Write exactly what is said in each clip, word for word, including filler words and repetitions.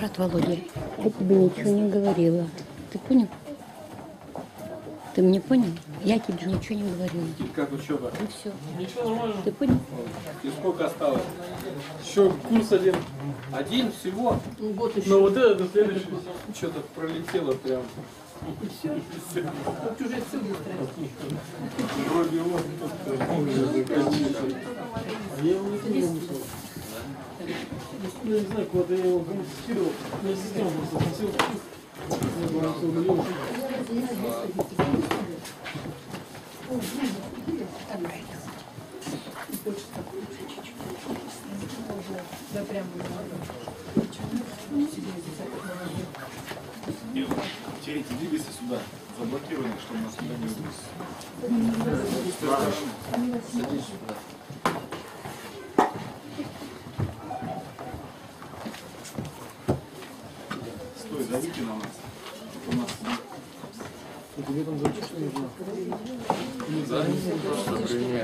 брат Володя, я тебе ничего не говорила. Ты понял? Ты меня понял? Я тебе ничего не говорила. Как учеба? И все. Ничего, нормально. Ты понял? И сколько осталось? Еще курс один. Один всего? Вот еще. Но вот это следующий. Что-то пролетело прям. И все. Вот уже все быстро. Вроде вот тут. Я его не помню. Я не знаю, куда я его кому-то скидывал. Я систему просто носил. Я думал, что удалил. Да прям Терите, двигайся сюда. Заблокированы, чтобы нас сюда не убили. Садись сюда. Стой, зовите на нас. У нас Тебе там зачем что нужно? Да? Просто пример.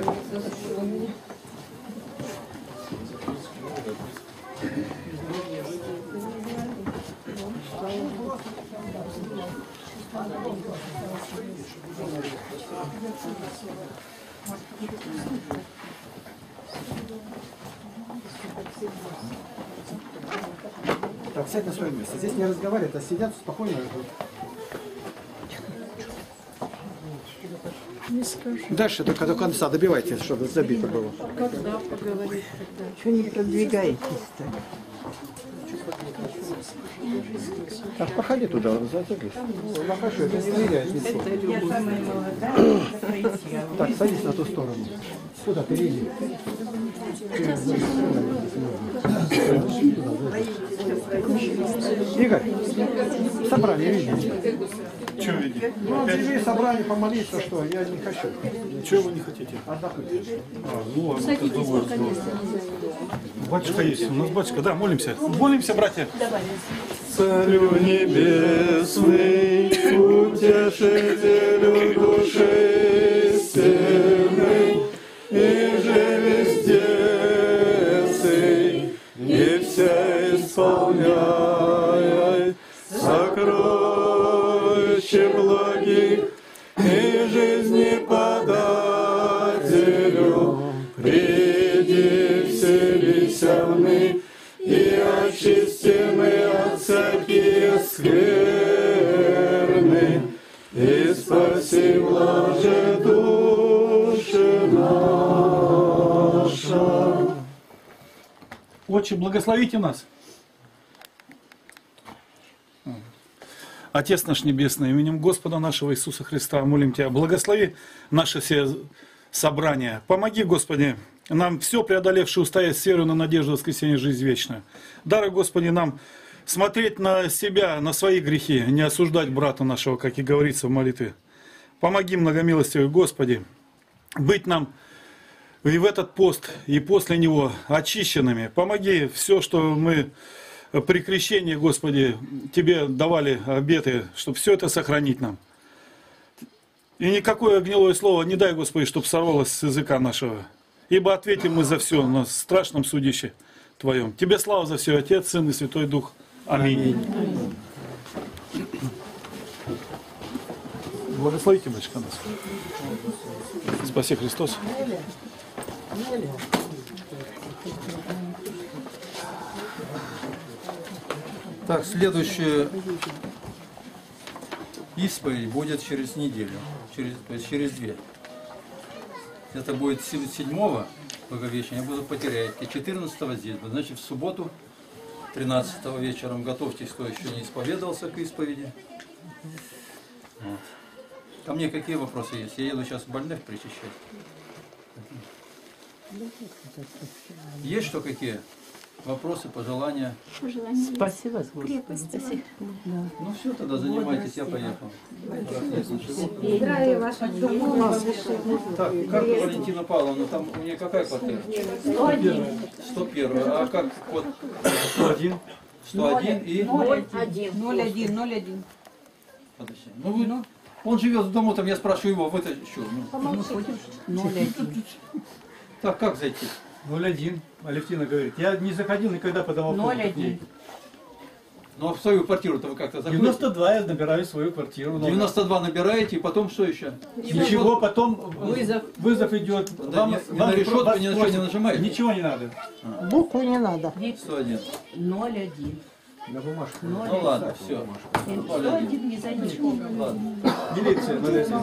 Так, сядь на свое место. Здесь не разговаривают, а сидят спокойно. не скажу. Дальше только до конца добивайте, чтобы забито было. Когда поговорить тогда? Что не продвигаетесь-то? Так, проходи туда, затягивайся. Ну, хорошо, это не влияет лицо. Я самая молодая. Так, садись на ту сторону. Сюда, перейди. Игорь, собрание видите? что видите? Ну, объяви собрание, помолиться, что я не хочу. Чего вы не хотите? Отдохнуть. А, ну, ладно, разговор. Батюшка есть. У нас батюшка, да, молимся. Молимся, братья. Царю небесный, утешителю души истинной, и же везде сей, и вся исполняй сокровище благих, и жизни подателю, приди вселися в ны, и очистимы от всякие скверны, и спаси блаже души наша. Отче, благословите нас. Отец наш Небесный, именем Господа нашего Иисуса Христа молим Тебя, благослови наше все собрание. Помоги, Господи, нам все преодолевшие устоять с верой на надежду воскресения жизнь вечную. Даруй, Господи, нам смотреть на себя, на свои грехи, не осуждать брата нашего, как и говорится в молитве. Помоги, многомилостивый Господи, быть нам и в этот пост, и после него очищенными. Помоги все, что мы при крещении, Господи, Тебе давали обеты, чтобы все это сохранить нам. И никакое гнилое слово не дай, Господи, чтобы сорвалось с языка нашего. Ибо ответим мы за все на страшном судище Твоем. Тебе слава за все, Отец, Сын и Святой Дух. Аминь. Благословите, батюшка, нас. Спаси Христос. Так, следующая исповедь будет через неделю, через, то есть через две. Это будет седьмого Благовещения, я буду потерять, и четырнадцатого здесь будет. Значит, в субботу, тринадцатого вечером, готовьтесь, кто еще не исповедовался к исповеди. Вот. Ко мне какие вопросы есть? Я еду сейчас больных причащать. Есть что какие? Вопросы, пожелания? Пожелания. Спасибо, Крепости. Ну все, тогда занимайтесь, я поехал. Здравия вашим домам. Так, как Валентина Павловна, там у нее какая квартира? сто один. сто один. А как код? сто один. сто один и... ноль один. ноль один, ноль один. Подожди. Ну, вы, ну, он живет в дому, там я спрашиваю его, вытащу. Ну. ноль один. Так, как зайти? ноль один. Алевтина говорит. Я не заходил никогда по домофону. ноль один. Ну а в свою квартиру-то вы как-то заходите? девяносто два я набираю свою квартиру. номер. девяносто два набираете, и потом что еще? Ничего, потом Вызов. вызов идет. Да, Вам- не- не вам на решетку, вас ни на что просят. не нажимаете? Ничего не надо. Букву не надо. сто один. ноль один. На бумажку. Ну ладно, все. сто один не зайдет. Ладно. Милиция, милиция.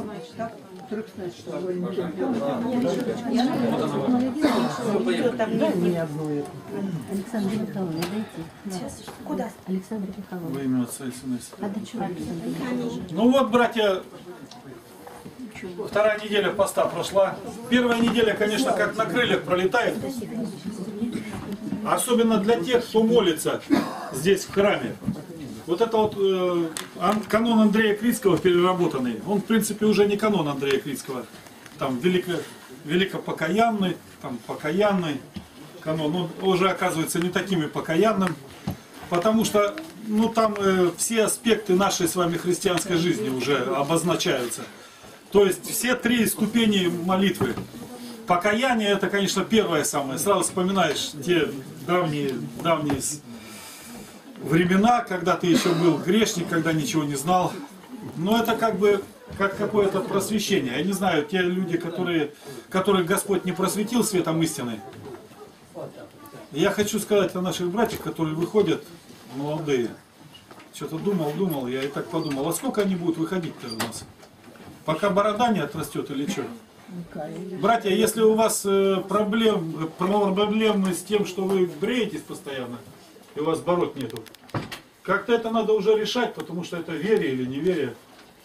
Все, поехали. Дай мне одну эту. Александра Михайловна, дайте. Куда? Александра Михайловна. Во имя Отца и Сына и Святого. А до чего Александра Михайловна? Ну вот, братья, вторая неделя поста прошла. Первая неделя, конечно, как на крыльях пролетает. Особенно для тех, кто молится здесь, в храме. Вот это вот э, ан- канон Андрея Крицкого переработанный. Он, в принципе, уже не канон Андрея Крицкого. Там велико, великопокаянный, там покаянный канон. Он уже оказывается не таким и покаянным. Потому что ну, там э, все аспекты нашей с вами христианской жизни уже обозначаются. То есть все три ступени молитвы. Покаяние это, конечно, первое самое. Сразу вспоминаешь те давние, давние с- времена, когда ты еще был грешник, когда ничего не знал. Но это как бы как какое-то просвещение. Я не знаю, те люди, которые, которых Господь не просветил светом истины. Я хочу сказать о наших братьях, которые выходят, молодые. Что-то думал, думал, я и так подумал, а сколько они будут выходить-то у нас? Пока борода не отрастет или что? Братья, если у вас э, проблем, проблемы с тем, что вы бреетесь постоянно, и у вас бород нету, как-то это надо уже решать, потому что это верие или неверие.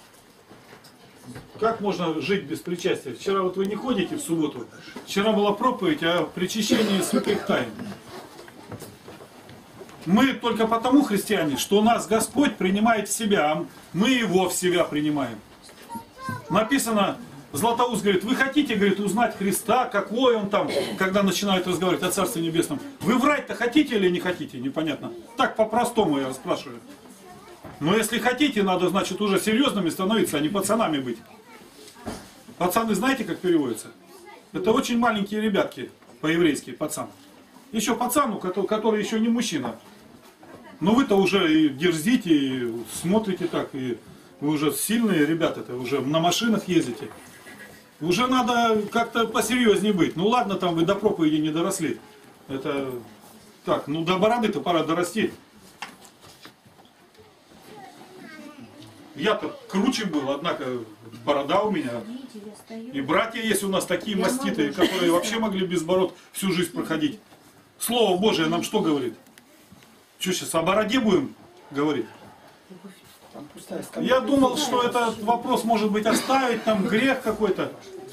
Как можно жить без причастия? Вчера вот вы не ходите в субботу, вчера была проповедь о причащении святых тайн. Мы только потому христиане, что нас Господь принимает в себя, а мы Его в себя принимаем. Написано, Златоуст говорит, вы хотите, говорит, узнать Христа, какой Он там, когда начинают разговаривать о Царстве Небесном. Вы врать-то хотите или не хотите? Непонятно. Так по-простому я спрашиваю. Но если хотите, надо, значит, уже серьезными становиться, а не пацанами быть. Пацаны знаете, как переводится? Это очень маленькие ребятки, по-еврейски, пацан. Еще пацану, который, который еще не мужчина. Но вы-то уже и дерзите, и смотрите так, и вы уже сильные ребята-то, уже на машинах ездите. Уже надо как-то посерьезнее быть. Ну ладно, там вы до проповеди не доросли. Это так, ну до бороды-то пора дорасти. Я-то круче был, однако борода у меня. И братья есть у нас такие маститые, которые вообще могли без бород всю жизнь проходить. Слово Божие нам что говорит? Что сейчас, о бороде будем говорить? Я думал, что этот вопрос может быть оставить, там грех какой-то.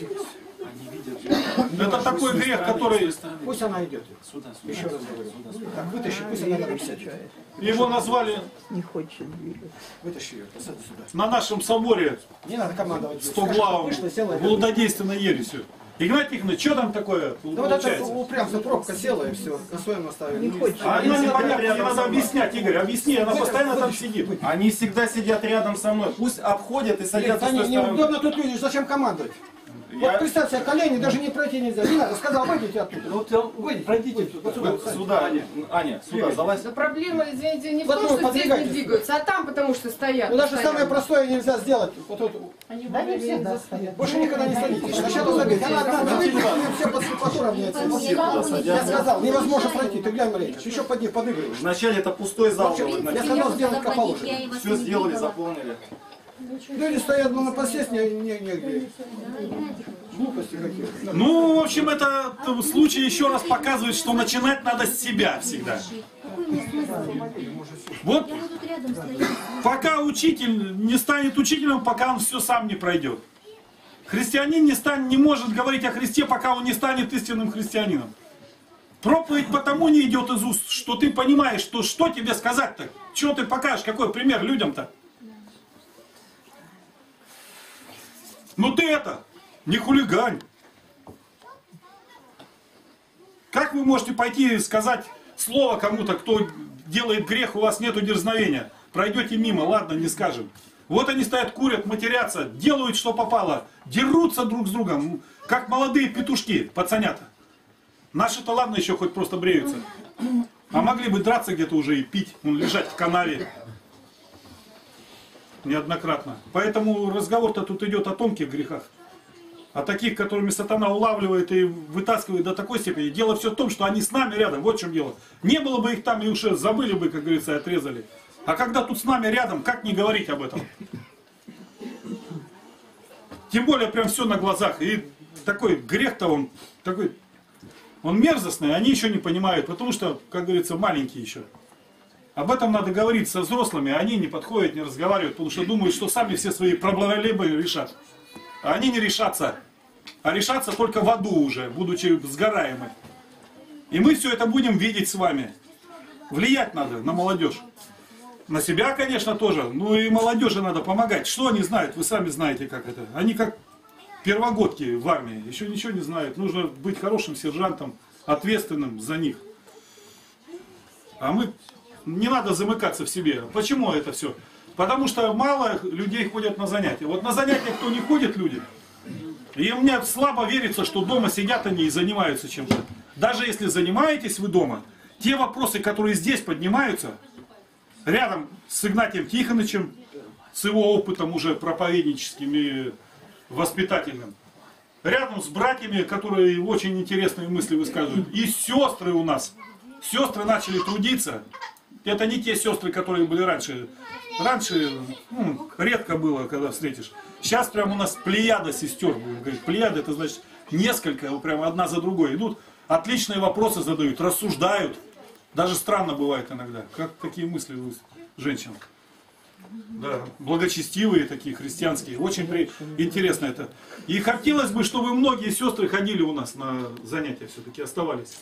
Это такой грех, который... Пусть она идет. Еще раз говорю. Так, вытащи, пусть она рядом сядет. Его назвали Не хочет двигаться. Вытащи ее, посади сюда. на нашем соборе Не надо командовать. стоглавым Вышла, села. и- блудодейственной ересью. Игнатий Тихонович, что там такое Ну вот это получается? упрямство, пробка села и все. На своем оставили. Не хочет. А она непонятно, не надо объяснять, Игорь, объясни, она постоянно там сидит. Они всегда сидят рядом со мной. Пусть обходят и садятся Да с не, той стороны. неудобно тут люди, зачем командовать? Я- Вот представь себе, колени даже не пройти нельзя. Не надо, сказал, выйдите оттуда. Ну там, выйдите, пройдите Вот сюда. сюда. Сюда, Аня, Аня, сюда, залазь. Но проблема, извините, не в Вот том, вы что здесь не подвигаетесь. двигаются, а там, потому что стоят. Ну даже постоянно. самое простое нельзя сделать. Вот тут. Да не всегда стоят. Больше никогда не садитесь. Сначала забить. Она одна выйдет, все под слепоту равняется. Я сказал, невозможно пройти. Ты глянь, Мария, еще под них подыгрываешь. Вначале это пустой зал был. Я сказал сделать как положено. Все сделали, заполнили. Люди стоят ну, на посесть, не, не, негде. Глупости какие. Ну, в общем, это в случае еще раз показывает, что начинать надо с себя всегда. Вот пока учитель не станет учителем, пока он все сам не пройдет. Христианин не, станет, не может говорить о Христе, пока он не станет истинным христианином. Проповедь потому не идет из уст, что ты понимаешь, что, что тебе сказать-то. Чего ты покажешь, какой пример людям-то. Ну ты это, не хулигань. Как вы можете пойти и сказать слово кому-то, кто делает грех, у вас нету дерзновения? Пройдете мимо, ладно, не скажем. Вот они стоят, курят, матерятся, делают, что попало, дерутся друг с другом, как молодые петушки, пацанята. Наши-то ладно еще хоть просто бреются. А могли бы драться где-то уже и пить, ну, лежать в канаве. Неоднократно. Поэтому разговор-то тут идет о тонких грехах. О таких, которыми сатана улавливает и вытаскивает до такой степени. Дело все в том, что они с нами рядом. Вот в чем дело. Не было бы их там, и уже забыли бы, как говорится, и отрезали. А когда тут с нами рядом, как не говорить об этом? Тем более прям все на глазах. И такой грех-то он такой, он мерзостный, они еще не понимают, потому что, как говорится, маленькие еще. Об этом надо говорить со взрослыми, а они не подходят, не разговаривают, потому что думают, что сами все свои проблемы решат. А они не решатся. А решатся только в аду уже, будучи сгораемы. И мы все это будем видеть с вами. Влиять надо на молодежь. На себя, конечно, тоже. Ну и молодежи надо помогать. Что они знают? Вы сами знаете, как это. Они как первогодки в армии. Еще ничего не знают. Нужно быть хорошим сержантом, ответственным за них. А мы... Не надо замыкаться в себе. Почему это все? Потому что мало людей ходят на занятия. Вот на занятия кто не ходит, люди, и мне слабо верится, что дома сидят они и занимаются чем-то. Даже если занимаетесь вы дома, те вопросы, которые здесь поднимаются, рядом с Игнатием Тихоновичем, с его опытом уже проповедническим и воспитательным, рядом с братьями, которые очень интересные мысли высказывают, и сестры у нас. Сестры начали трудиться. Это не те сестры, которые были раньше. Раньше ну, редко было, когда встретишь. Сейчас прям у нас плеяда сестер. Говорит, плеяда это значит несколько, прям одна за другой идут. Отличные вопросы задают, рассуждают. Даже странно бывает иногда. Как такие мысли у женщин? Да, благочестивые такие, христианские. Очень при... интересно это. И хотелось бы, чтобы многие сестры ходили у нас на занятия все-таки, оставались.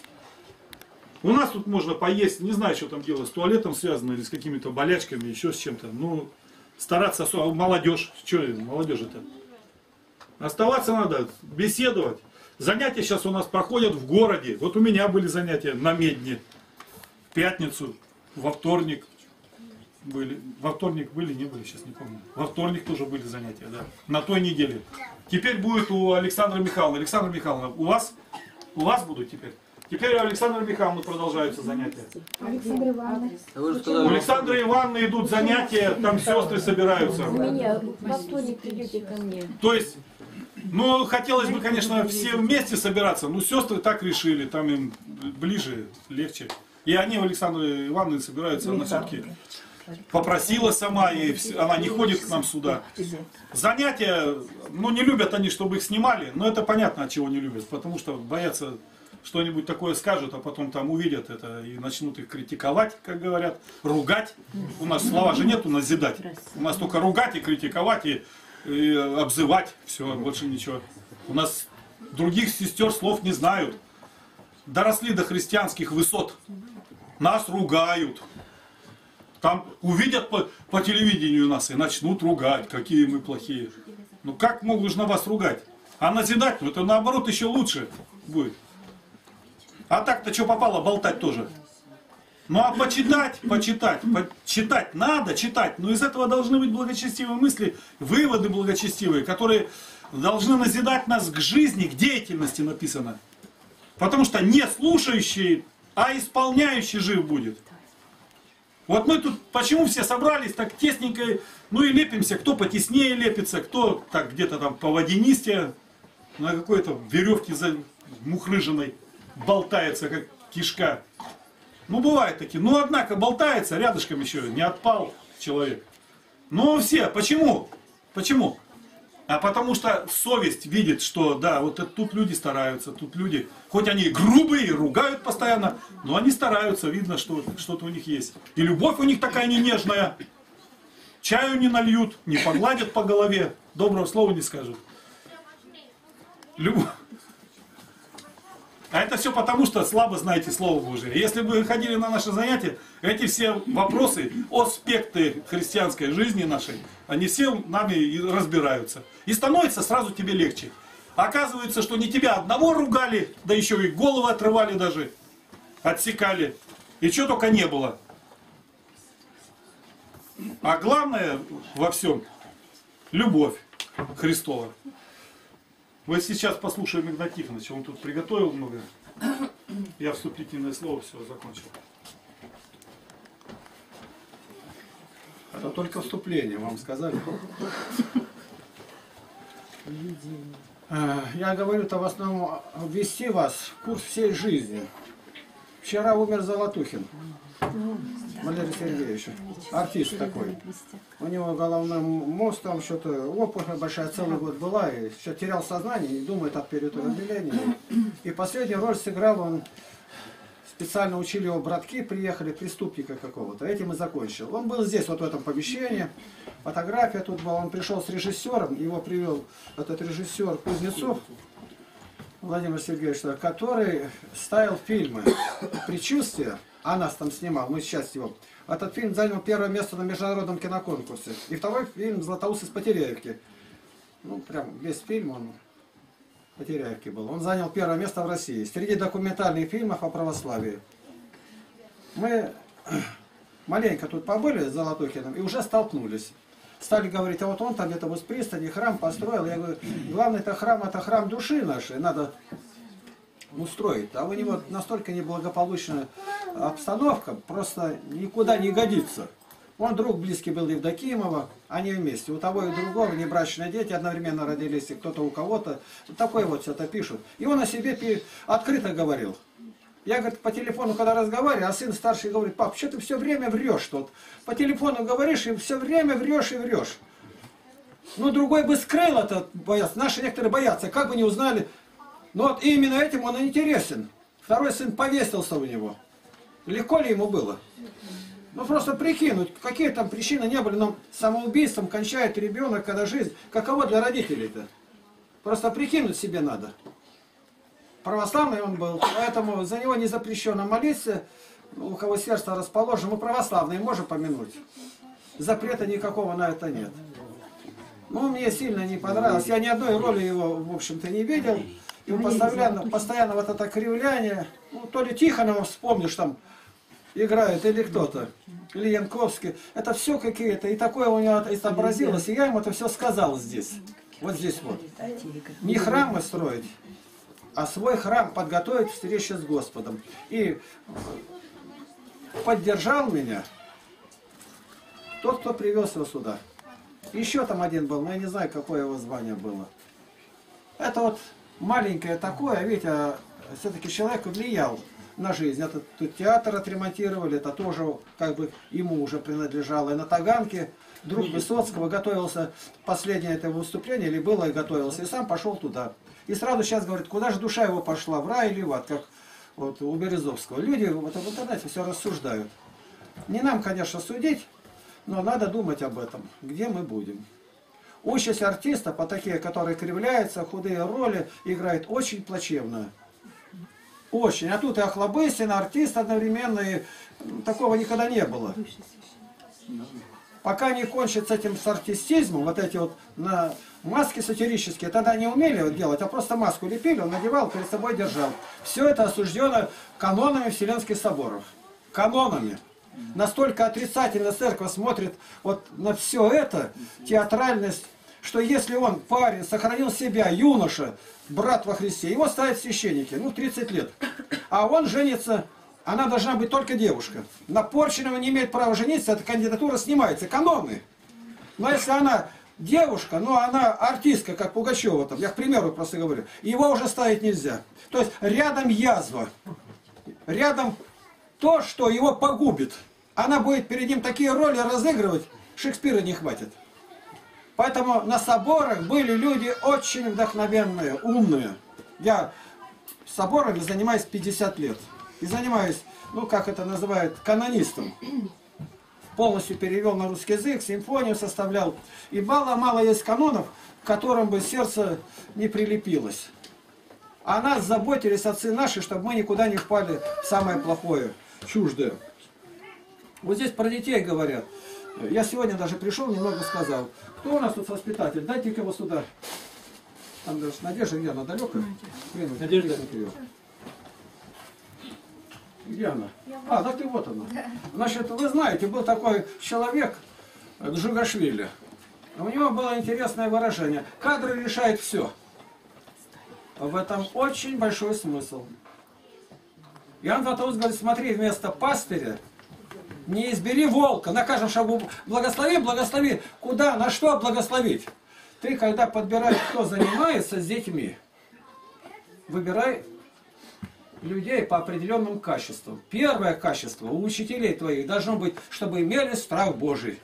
У нас тут можно поесть, не знаю, что там делать, с туалетом связано или с какими-то болячками, еще с чем-то. Ну, стараться, молодежь, что молодежь-то? Оставаться надо, беседовать. Занятия сейчас у нас проходят в городе. Вот у меня были занятия на Медне. В пятницу, во вторник были. Во вторник были, не были, сейчас не помню. Во вторник тоже были занятия, да. На той неделе. Теперь будет у Александра Михайловны. Александра Михайловна, у вас? У вас будут теперь? Теперь у Александра Михайловны продолжаются занятия. Александра Ивановна. У Александры Ивановны идут занятия, там сестры собираются. У меня во вторник придете ко мне. То есть, ну, хотелось бы, конечно, все вместе собираться, но сестры так решили, там им ближе, легче. И они у Александры Ивановны собираются, она все-таки попросила сама, и она не ходит к нам сюда. Занятия, ну, не любят они, чтобы их снимали, но это понятно, от чего не любят, потому что боятся... Что-нибудь такое скажут, а потом там увидят это и начнут их критиковать, как говорят, ругать. У нас слова же нету назидать. У нас только ругать и критиковать, и, и обзывать. Все, больше ничего. У нас других сестер слов не знают. Доросли до христианских высот. Нас ругают. Там увидят по, по телевидению нас и начнут ругать, какие мы плохие. Ну как можно вас ругать? А назидать, ну это наоборот еще лучше будет. А так-то что попало, болтать тоже. Ну а почитать, почитать, почитать надо, читать. Но из этого должны быть благочестивые мысли, выводы благочестивые, которые должны назидать нас к жизни, к деятельности написано. Потому что не слушающий, а исполняющий жив будет. Вот мы тут почему все собрались так тесненько, ну и лепимся, кто потеснее лепится, кто так где-то там по водянисте, на какой-то веревке мухрыжиной. Болтается, как кишка. Ну, бывают такие. Ну, однако, болтается, рядышком еще не отпал человек. Но все. Почему? Почему? А потому что совесть видит, что, да, вот это, тут люди стараются, тут люди, хоть они грубые, ругают постоянно, но они стараются, видно, что что-то у них есть. И любовь у них такая не нежная. Чаю не нальют, не погладят по голове, доброго слова не скажут. Любовь. А это все потому, что слабо знаете Слово Божие. Если бы вы ходили на наши занятия, эти все вопросы, аспекты христианской жизни нашей, они все нами и разбираются. И становится сразу тебе легче. Оказывается, что не тебя одного ругали, да еще и головы отрывали даже, отсекали. И чего только не было. А главное во всем — любовь Христова. Мы сейчас послушаем Игнатия Тихоновича, он тут приготовил много. Я вступительное слово все закончил. Это только вступление, вам сказали. Я говорю-то в основном ввести вас в курс всей жизни. Вчера умер Золотухин. Валерий Сергеевич, артист такой. У него головной мозг, там что-то, опухоль большая, целый год была, и все терял сознание, и думает о переутомлении. И последнюю роль сыграл он, специально учили его братки, приехали, преступника какого-то. Этим и закончил. Он был здесь, вот в этом помещении, фотография тут была, он пришел с режиссером, его привел этот режиссер Кузнецов, Владимир Сергеевич, который ставил фильмы «Предчувствие», а нас там снимал, мы сейчас его. Этот фильм занял первое место на международном киноконкурсе. И второй фильм «Златоуст из Потеряевки». Ну, прям весь фильм он в Потеряевке был. Он занял первое место в России. Среди документальных фильмов о православии. Мы маленько тут побыли с Золотухиным и уже столкнулись. Стали говорить, а вот он там где-то в пристани храм построил. Я говорю, главный-то храм, это храм души нашей. Надо устроить. А у него настолько неблагополучная обстановка, просто никуда не годится. Он друг близкий был Евдокимова, они вместе. У того и другого небрачные дети одновременно родились, и кто-то у кого-то. Такое вот все это пишут. И он о себе открыто говорил. Я, говорит, по телефону, когда разговариваю, а сын старший говорит, пап, что ты все время врешь тут? По телефону говоришь, и все время врешь и врешь. Ну, другой бы скрыл это, боятся. Наши некоторые боятся, как бы не узнали. Но вот именно этим он и интересен. Второй сын повесился у него. Легко ли ему было? Ну просто прикинуть, какие там причины не были, но самоубийством кончает ребенок, когда жизнь, каково для родителей-то? Просто прикинуть себе надо. Православный он был, поэтому за него не запрещено молиться, у кого сердце расположено, мы православные можем помянуть. Запрета никакого на это нет. Ну, мне сильно не понравилось, я ни одной роли его, в общем-то, не видел. И постоянно, постоянно вот это кривляние, ну, то ли Тихонова вспомнишь, там играет, или кто-то, или Янковский. Это все какие-то, и такое у него отобразилось, и я ему это все сказал здесь. Вот здесь вот. Не храмы строить, а свой храм подготовить к встрече с Господом. И поддержал меня тот, кто привез его сюда. Еще там один был, но я не знаю, какое его звание было. Это вот маленькое такое, видите, все-таки человек влиял на жизнь. Это тут театр отремонтировали, это тоже как бы ему уже принадлежало. И на Таганке друг Высоцкого готовился, последнее это выступление, или было, и готовился, и сам пошел туда. И сразу сейчас говорит, куда же душа его пошла, в рай или в ад, как вот у Березовского. Люди вот в интернете все рассуждают. Не нам, конечно, судить, но надо думать об этом, где мы будем. Участь артиста, по такие, которые кривляются, худые роли, играет очень плачевно. Очень. А тут и Охлобыстин, артист одновременно, и такого никогда не было. Пока не кончит с этим с артистизмом, вот эти вот на маски сатирические, тогда не умели вот делать, а просто маску лепили, он надевал, перед собой держал. Все это осуждено канонами Вселенских соборов. Канонами. Настолько отрицательно церковь смотрит вот на все это, театральность, что если он, парень, сохранил себя, юноша, брат во Христе, его ставят священники, ну, тридцать лет, а он женится, она должна быть только девушка. На порченного не имеет права жениться, эта кандидатура снимается, каноны. Но если она девушка, ну, она артистка, как Пугачева, там, я к примеру просто говорю, его уже ставить нельзя. То есть рядом язва, рядом то, что его погубит. Она будет перед ним такие роли разыгрывать, Шекспира не хватит. Поэтому на соборах были люди очень вдохновенные, умные. Я соборами занимаюсь пятьдесят лет. И занимаюсь, ну как это называют, канонистом. Полностью перевел на русский язык, симфонию составлял. И мало-мало есть канонов, к которым бы сердце не прилепилось. О нас заботились отцы наши, чтобы мы никуда не впали в самое плохое, чуждое. Вот здесь про детей говорят. Я сегодня даже пришел, немного сказал. Кто у нас тут воспитатель? Дайте-ка его сюда. Там даже Надежда, где она, далеко? Надежда. Где она? А, да ты вот она. Значит, вы знаете, был такой человек, Джугашвили. У него было интересное выражение. Кадры решают все. В этом очень большой смысл. Иоанн Златоуст говорит, смотри, вместо пастыря Не избери волка. Накажем, чтобы благослови, благослови. Куда, на что благословить? Ты, когда подбираешь, кто занимается с детьми, выбирай людей по определенным качествам. Первое качество у учителей твоих должно быть, чтобы имели страх Божий.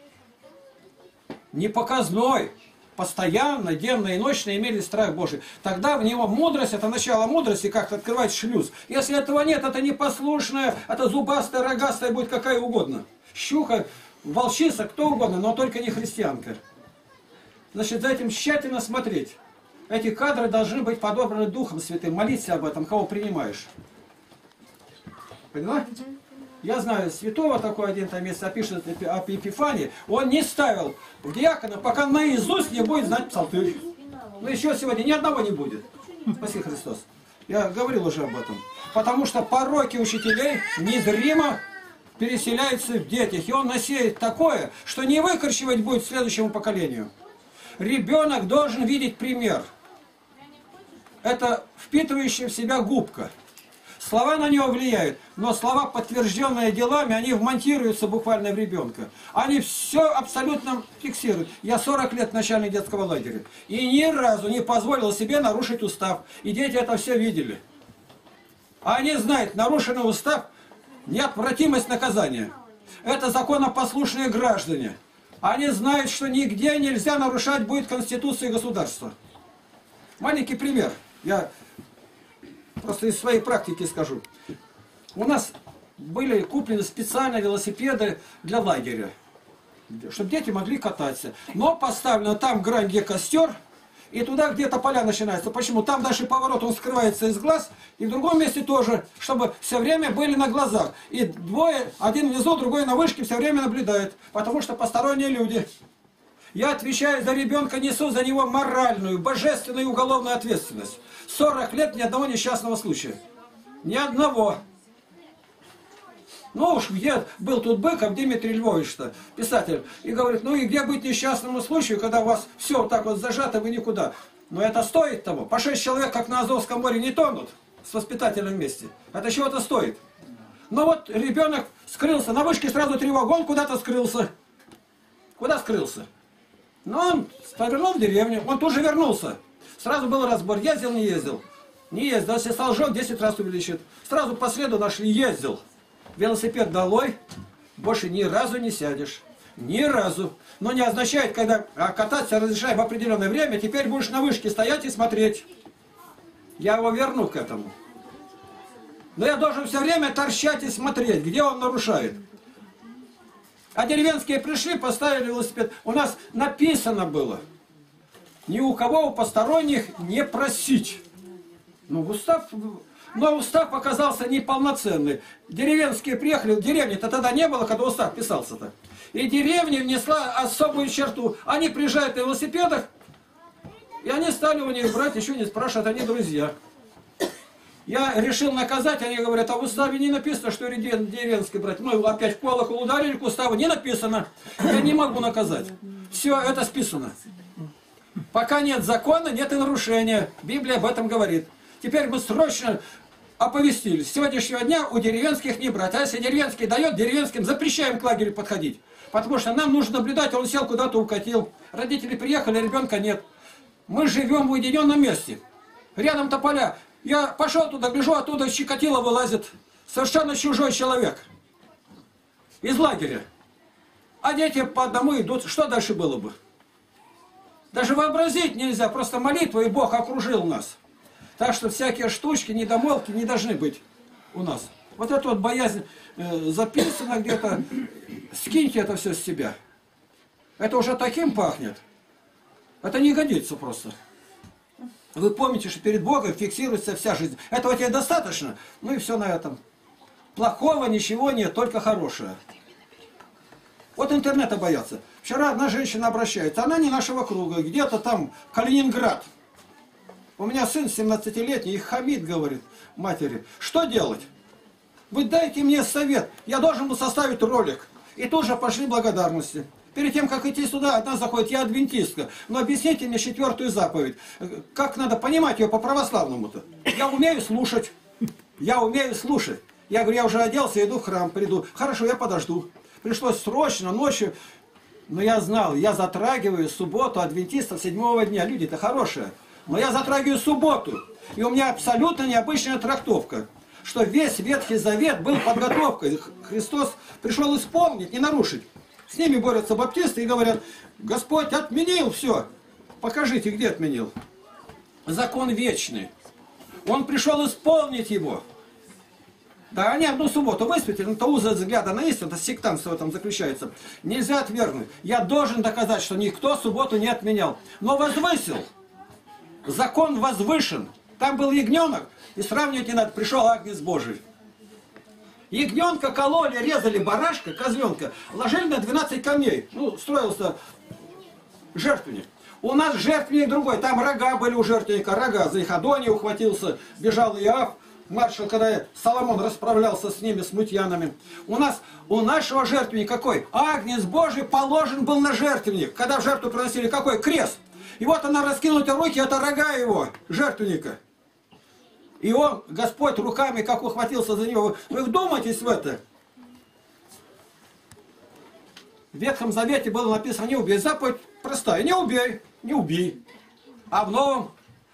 Не показной. Постоянно, денно и ночно имели страх Божий. Тогда в него мудрость, это начало мудрости, как открывать шлюз. Если этого нет, это непослушная, это зубастая, рогастая, будет какая угодно. Щука, волчица, кто угодно, но только не христианка. Значит, за этим тщательно смотреть. Эти кадры должны быть подобраны Духом Святым. Молиться об этом, кого принимаешь. Поняла? Я знаю, святого такой один там место пишет об Епифании, он не ставил в диакона, пока наизусть не будет знать псалтырь. Но еще сегодня ни одного не будет. Спаси Христос. Я говорил уже об этом. Потому что пороки учителей незримо переселяются в детях. И он насеет такое, что не выкорчевать будет следующему поколению. Ребенок должен видеть пример. Это впитывающая в себя губка. Слова на него влияют, но слова, подтвержденные делами, они вмонтируются буквально в ребенка. Они все абсолютно фиксируют. Я сорок лет начальник детского лагеря. И ни разу не позволил себе нарушить устав. И дети это все видели. Они знают, нарушенный устав – неотвратимость наказания. Это законопослушные граждане. Они знают, что нигде нельзя нарушать будет Конституцию государства. Маленький пример. Я просто из своей практики скажу. У нас были куплены специальные велосипеды для лагеря, чтобы дети могли кататься. Но поставлено там грань, где костер, и туда где-то поля начинаются. Почему? Там дальше поворот, он скрывается из глаз, и в другом месте тоже, чтобы все время были на глазах. И двое, один внизу, другой на вышке, все время наблюдают, потому что посторонние люди. Я отвечаю за ребенка, несу за него моральную, божественную и уголовную ответственность. сорок лет ни одного несчастного случая. Ни одного. Ну уж где был тут Быков Дмитрий Львович-то, писатель, и говорит, ну и где быть несчастному случаю, когда у вас все вот так вот зажато, вы никуда. Но это стоит того. По шесть человек, как на Азовском море, не тонут с воспитателем вместе. Это чего-то стоит. Но вот ребенок скрылся, на вышке сразу тревога, он куда-то скрылся. Куда скрылся? Но он повернул в деревню, он тут же вернулся. Сразу был разбор, ездил, не ездил. Не ездил, если солжет, десять раз увеличит. Сразу по следу нашли, ездил. Велосипед долой, больше ни разу не сядешь. Ни разу. Но не означает, когда кататься разрешаем в определенное время, теперь будешь на вышке стоять и смотреть. Я его верну к этому. Но я должен все время торчать и смотреть, где он нарушает. А деревенские пришли, поставили велосипед. У нас написано было, ни у кого у посторонних не просить. Ну, устав, но устав оказался неполноценный. Деревенские приехали, деревни-то тогда не было, когда устав писался-то. И деревня внесла особую черту. Они приезжают на велосипедах, и они стали у них брать, еще не спрашивают, они друзья. Я решил наказать, они говорят, а в уставе не написано, что деревенский брать. Ну, опять в колокол ударили, к уставу не написано. Я не могу наказать. Все, это списано. Пока нет закона, нет и нарушения. Библия об этом говорит. Теперь мы срочно оповестили. С сегодняшнего дня у деревенских не брать. А если деревенский дает, деревенским запрещаем к лагерю подходить. Потому что нам нужно наблюдать, он сел куда-то, укатил. Родители приехали, ребенка нет. Мы живем в уединенном месте. Рядом тополя. Я пошел туда, гляжу, оттуда Чикатило вылазит. Совершенно чужой человек. Из лагеря. А дети по одному идут. Что дальше было бы? Даже вообразить нельзя. Просто молитва, и Бог окружил нас. Так что всякие штучки, недомолвки не должны быть у нас. Вот эта вот боязнь э, записана где-то. Скиньте это все с себя. Это уже таким пахнет. Это не годится просто. Вы помните, что перед Богом фиксируется вся жизнь. Этого тебе достаточно? Ну и все на этом. Плохого ничего нет, только хорошее. Вот интернета боятся. Вчера одна женщина обращается, она не нашего круга, где-то там Калининград. У меня сын семнадцатилетний и хамит, говорит матери. Что делать? Вы дайте мне совет. Я должен был составить ролик. И тут же пошли благодарности. Перед тем, как идти сюда, одна заходит, я адвентистка. Но объясните мне четвертую заповедь. Как надо понимать ее по-православному-то? Я умею слушать. Я умею слушать. Я говорю, я уже оделся, иду в храм, приду. Хорошо, я подожду. Пришлось срочно, ночью. Но я знал, я затрагиваю субботу адвентистов седьмого дня. Люди-то хорошие. Но я затрагиваю субботу. И у меня абсолютно необычная трактовка. Что весь Ветхий Завет был подготовкой. Христос пришел исполнить, не нарушить. С ними борются баптисты и говорят, Господь отменил все. Покажите, где отменил. Закон вечный. Он пришел исполнить его. Да, они одну субботу высветили, но то узы взгляда на истину, это сектантство в этом заключается. Нельзя отвергнуть. Я должен доказать, что никто субботу не отменял. Но возвысил. Закон возвышен. Там был ягненок, и сравнивать не надо, пришел Агнец Божий. Ягненка кололи, резали барашка, козленка, ложили на двенадцать камней. Ну, строился жертвенник. У нас жертвенник другой, там рога были у жертвенника, рога. За их Адония ухватился, бежал Иав. Маршал, когда Соломон расправлялся с ними, с мутьянами. У нас, у нашего жертвенника какой? Агнец Божий положен был на жертвенник. Когда в жертву приносили какой? Крест. И вот она раскинута руки, это рога его, жертвенника. И он, Господь, руками как ухватился за него. Вы вдумайтесь в это. В Ветхом Завете было написано не убей. Заповедь простая. Не убей, не убей. А в Новом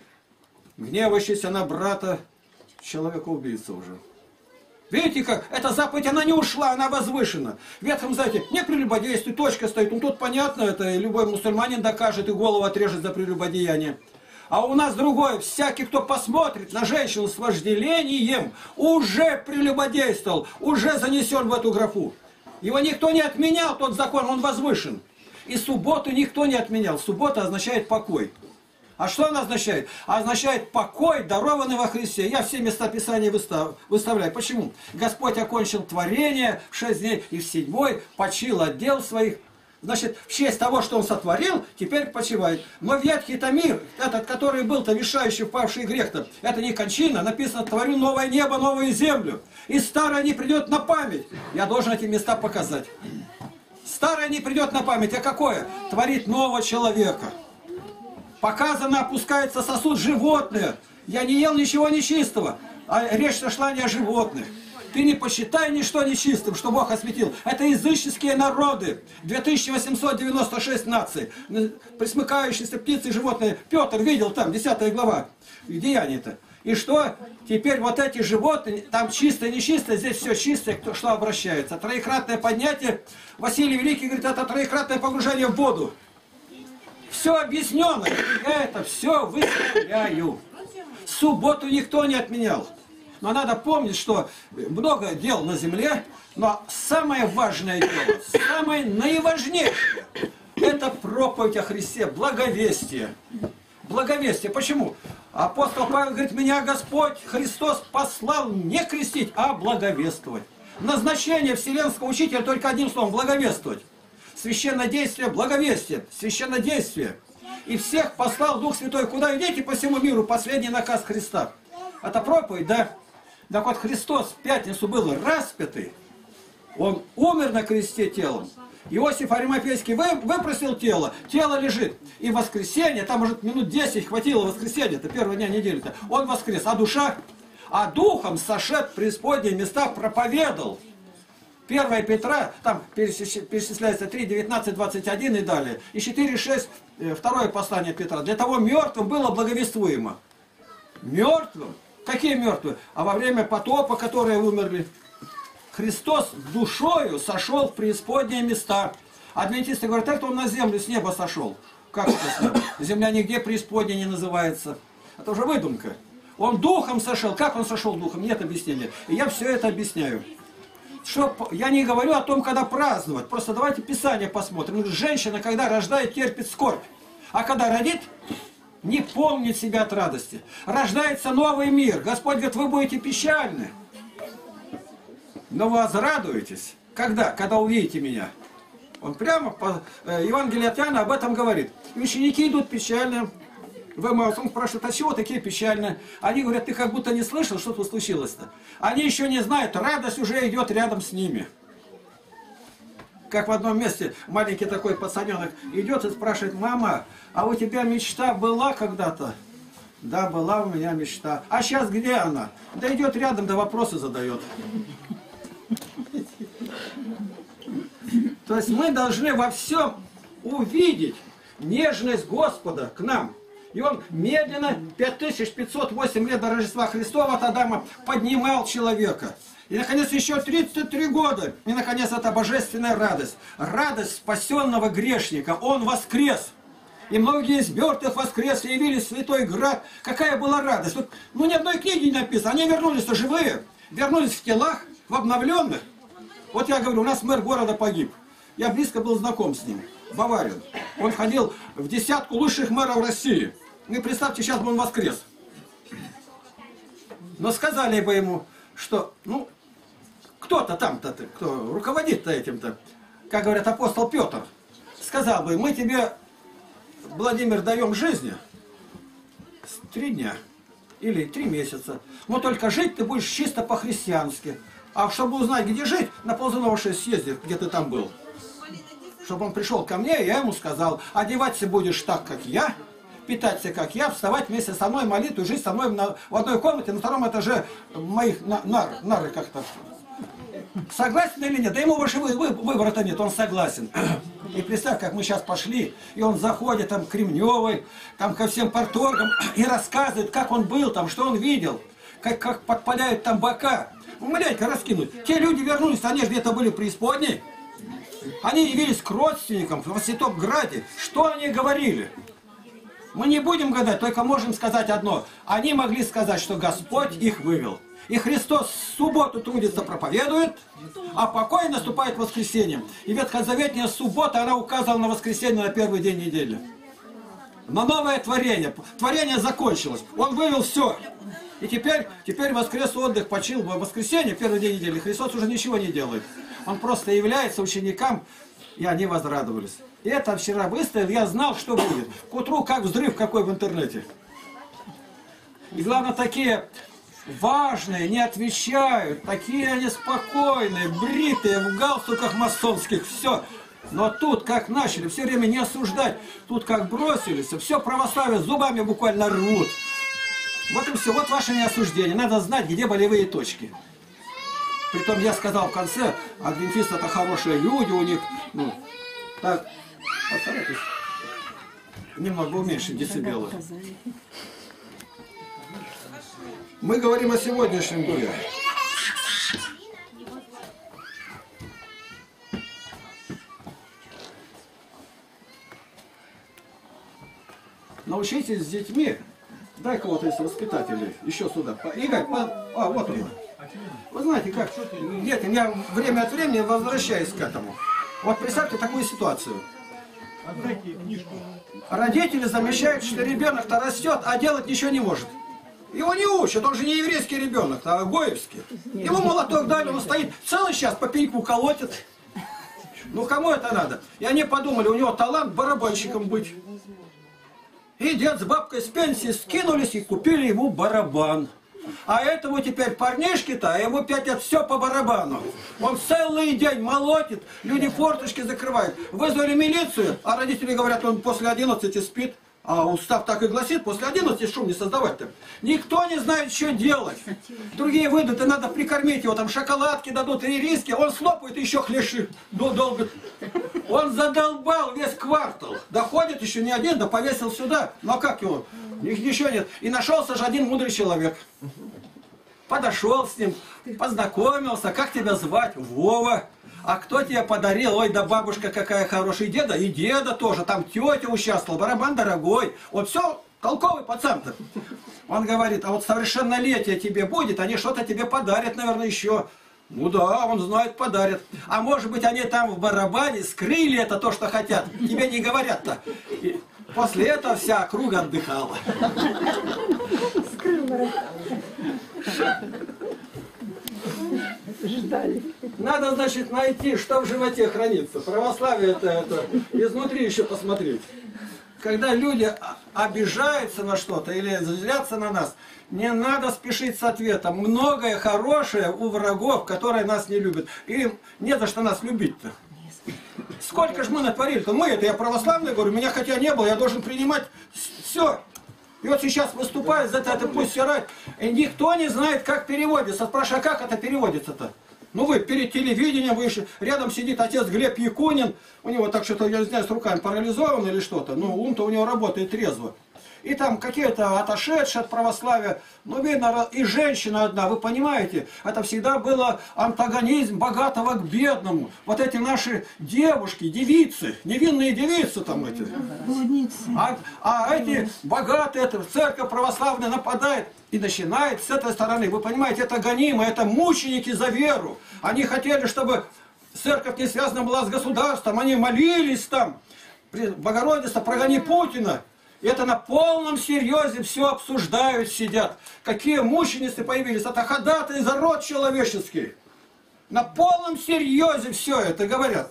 гневающийся на брата человека-убийца уже. Видите как? Эта заповедь, она не ушла, она возвышена. В Ветхом Завете не прелюбодействуй, точка стоит. Ну тут понятно, это любой мусульманин докажет и голову отрежет за прелюбодеяние. А у нас другое. Всякий, кто посмотрит на женщину с вожделением, уже прелюбодействовал, уже занесен в эту графу. Его никто не отменял, тот закон, он возвышен. И субботу никто не отменял. Суббота означает покой. А что она означает? Означает покой, дарованный во Христе. Я все места Писания выстав, выставляю. Почему? Господь окончил творение в шесть дней, и в седьмой почил от дел своих. Значит, в честь того, что Он сотворил, теперь почивает. Но ветхий-то мир, этот, который был-то вешающий впавший грех-то, это не кончина. Написано, творю новое небо, новую землю. И старое не придет на память. Я должен эти места показать. Старое не придет на память. А какое? Творит нового человека. Показано, опускается сосуд животное. Я не ел ничего нечистого. А речь шла не о животных. Ты не посчитай ничто нечистым, что Бог осветил. Это языческие народы. две тысячи восемьсот девяносто шесть наций. Присмыкающиеся птицы и животные. Петр видел там, десятая глава. Деяния-то. И что? Теперь вот эти животные, там чистое, нечистое, здесь все чистое, кто что обращается. Троекратное поднятие. Василий Великий говорит, это троекратное погружение в воду. Все объяснено. Я это все выставляю. Субботу никто не отменял. Но надо помнить, что много дел на земле, но самое важное дело, самое наиважнейшее, это проповедь о Христе, благовестие. Благовестие. Почему? Апостол Павел говорит, меня Господь Христос послал не крестить, а благовествовать. Назначение вселенского учителя только одним словом, благовествовать. Священнодействие, благовестие, священнодействие. И всех послал Дух Святой. Куда идите по всему миру? Последний наказ Христа. Это проповедь, да? Так вот, Христос в пятницу был распятый. Он умер на кресте телом. Иосиф Аримафейский вы, выпросил тело. Тело лежит. И в воскресенье, там, может, минут десять хватило воскресенья, это первого дня недели-то. Он воскрес. А душа? А духом сошед в преисподние места проповедовал. первое Петра, там перечисляется три, девятнадцать, двадцать один и далее. И четыре, шесть, второе послание Петра. Для того мертвым было благовествуемо. Мертвым? Какие мертвые? А во время потопа, которые умерли, Христос душою сошел в преисподние места. Адвентисты говорят, это Он на землю с неба сошел. Как это с неба? Земля нигде преисподней не называется. Это уже выдумка. Он духом сошел. Как Он сошел духом? Нет объяснения. И я все это объясняю. Что, я не говорю о том, когда праздновать. Просто давайте Писание посмотрим. Женщина, когда рождает, терпит скорбь. А когда родит, не помнит себя от радости. Рождается новый мир. Господь говорит, вы будете печальны. Но вы возрадуетесь. Когда? Когда увидите меня. Он прямо по Евангелию от Иоанна об этом говорит. И ученики идут печально. В Эмаус. Он спрашивает, а чего такие печальные? Они говорят, ты как будто не слышал, что тут случилось-то. Они еще не знают, радость уже идет рядом с ними. Как в одном месте маленький такой пацаненок идет и спрашивает, мама, а у тебя мечта была когда-то? Да, была у меня мечта. А сейчас где она? Да идет рядом, да вопросы задает. То есть мы должны во всем увидеть нежность Господа к нам. И он медленно, пять тысяч пятьсот восемь лет до Рождества Христова от Адама поднимал человека. И, наконец, еще тридцать три года. И, наконец, это божественная радость. Радость спасенного грешника. Он воскрес. И многие из мертвых воскресли, явились в Святой Град. Какая была радость. Вот, ну, ни одной книги не написано. Они вернулись-то живые. Вернулись в телах, в обновленных. Вот я говорю, у нас мэр города погиб. Я близко был знаком с ним. Баварин. Он входил в десятку лучших мэров России. Ну, и представьте, сейчас бы он воскрес. Но сказали бы ему, что, ну, кто-то там-то, кто руководит-то этим-то, как говорят, апостол Петр, сказал бы, мы тебе, Владимир, даем жизни три дня или три месяца, но только жить ты будешь чисто по-христиански. А чтобы узнать, где жить, на Ползунова шесть съезди, где ты там был. Чтобы он пришел ко мне, я ему сказал, одеваться будешь так, как я, питаться, как я, вставать вместе со мной, молитву, жить со мной на, в одной комнате, на втором этаже моих на, нар, нары как-то. Согласен или нет? Да ему больше вы, вы, выбора-то нет, он согласен. И представь, как мы сейчас пошли, и он заходит там к Кремневой, там ко всем парторгам, и рассказывает, как он был там, что он видел, как, как подпаляют там бока. Умоляйте, раскинуть. Те люди вернулись, они где-то были преисподней. Они явились к родственникам в Святом Граде. Что они говорили? Мы не будем гадать, только можем сказать одно. Они могли сказать, что Господь их вывел. И Христос в субботу трудится, проповедует, а покой наступает воскресеньем. И ветхозаветная суббота, она указывала на воскресенье, на первый день недели. На новое творение. Творение закончилось. Он вывел все. И теперь, теперь воскрес отдых, почил в воскресенье, первый день недели. Христос уже ничего не делает. Он просто является ученикам, и они возрадовались. И это вчера выставил, я знал, что будет. К утру как взрыв какой в интернете. И главное, такие важные не отвечают, такие они спокойные, бритые, в галстуках масонских, все. Но тут как начали все время не осуждать, тут как бросились, все православие зубами буквально рвут. Вот и все, вот ваше неосуждение. Надо знать, где болевые точки. Притом я сказал в конце, адвентисты это хорошие люди, у них, ну, так, постарайтесь немного уменьшить децибелы. Мы говорим о сегодняшнем дне. Научитесь с детьми. Дай кого-то из воспитателей еще сюда. Игорь, по... а, вот он. Вы знаете, как дети, я время от времени возвращаюсь к этому. Вот представьте такую ситуацию. Родители замечают, что ребенок-то растет, а делать ничего не может. Его не учат, он же не еврейский ребенок, а гоевский. Ему молоток дали, он стоит целый час по пеньку колотит. Ну кому это надо? И они подумали, у него талант барабанщиком быть. И дед с бабкой с пенсии скинулись и купили ему барабан. А этому теперь парнишке-то, а ему пять лет все по барабану. Он целый день молотит, люди форточки закрывают. Вызвали милицию, а родители говорят, он после одиннадцати спит. А устав так и гласит, после одиннадцати шум не создавать-то. Никто не знает, что делать. Другие выйдут, и надо прикормить его, там шоколадки дадут, и риски. Он слопает, и еще хлеши долго. Он задолбал весь квартал. Доходит еще не один, да повесил сюда. Ну а как его? Ничего нет. И нашелся же один мудрый человек. Подошел с ним, познакомился. Как тебя звать? Вова. А кто тебе подарил? Ой, да бабушка какая хорошая. И деда, и деда тоже. Там тетя участвовала. Барабан дорогой. Вот все, толковый пацан-то. Он говорит, а вот совершеннолетие тебе будет, они что-то тебе подарят, наверное, еще. Ну да, он знает, подарят. А может быть, они там в барабане скрыли это то, что хотят. Тебе не говорят-то. И после этого вся округа отдыхала. Скрыл барабан. Ждали. Надо, значит, найти, что в животе хранится. Православие это, это изнутри еще посмотреть. Когда люди обижаются на что-то или злятся на нас, не надо спешить с ответом. Многое хорошее у врагов, которые нас не любят. Им не за что нас любить-то. Сколько же мы натворили-то? Мы, это я православный, говорю, меня хотя не было, я должен принимать все. И вот сейчас выступает, за это, это пусть стирать. И никто не знает, как переводится. Спрашиваю, а как это переводится-то? Ну вы перед телевидением, вы еще, рядом сидит отец Глеб Якунин, у него так что-то, я не знаю, с руками парализован или что-то, но ум-то у него работает трезво. И там какие-то отошедшие от православия, ну видно, и женщина одна, вы понимаете, это всегда было антагонизм богатого к бедному. Вот эти наши девушки, девицы, невинные девицы там эти. А, а эти богатые, это, церковь православная нападает и начинает с этой стороны. Вы понимаете, это гонимы, это мученики за веру. Они хотели, чтобы церковь не связана была с государством, они молились там, Богородица, прогони Путина. Это на полном серьезе все обсуждают, сидят. Какие мученицы появились. Это ходатай за род человеческий. На полном серьезе все это говорят.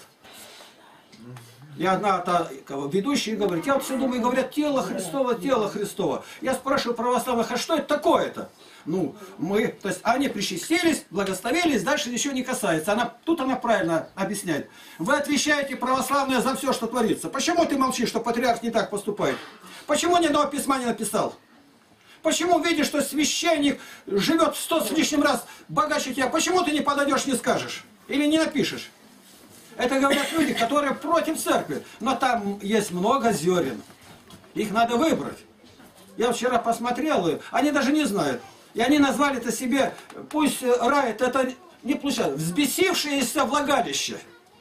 И одна та, ведущая говорит, я вот все думаю, говорят, тело Христово, тело Христово. Я спрашиваю православных, а что это такое-то? Ну, мы, то есть они причастились, благословились, дальше ничего не касается. Она, тут она правильно объясняет. Вы отвечаете, православные, за все, что творится. Почему ты молчишь, что патриарх не так поступает? Почему ни одного письма не написал? Почему видишь, что священник живет в сто с лишним раз богаче тебя? Почему ты не подойдешь, не скажешь? Или не напишешь? Это говорят люди, которые против церкви. Но там есть много зерен. Их надо выбрать. Я вчера посмотрел, они даже не знают. И они назвали это себе, пусть рай, это не получается, взбесившееся влагалище.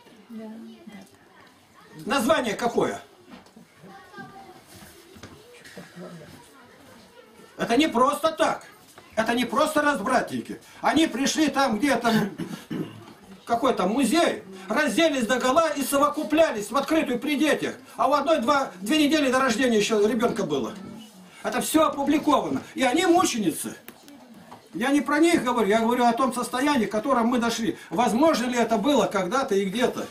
Название какое? Это не просто так. Это не просто разбратники. Они пришли там, где там какой-то музей, разделись догола и совокуплялись в открытую при детях. А у одной два, две недели до рождения еще ребенка было. Это все опубликовано. И они мученицы. Я не про них говорю, я говорю о том состоянии, к которому мы дошли. Возможно ли это было когда-то и где-то?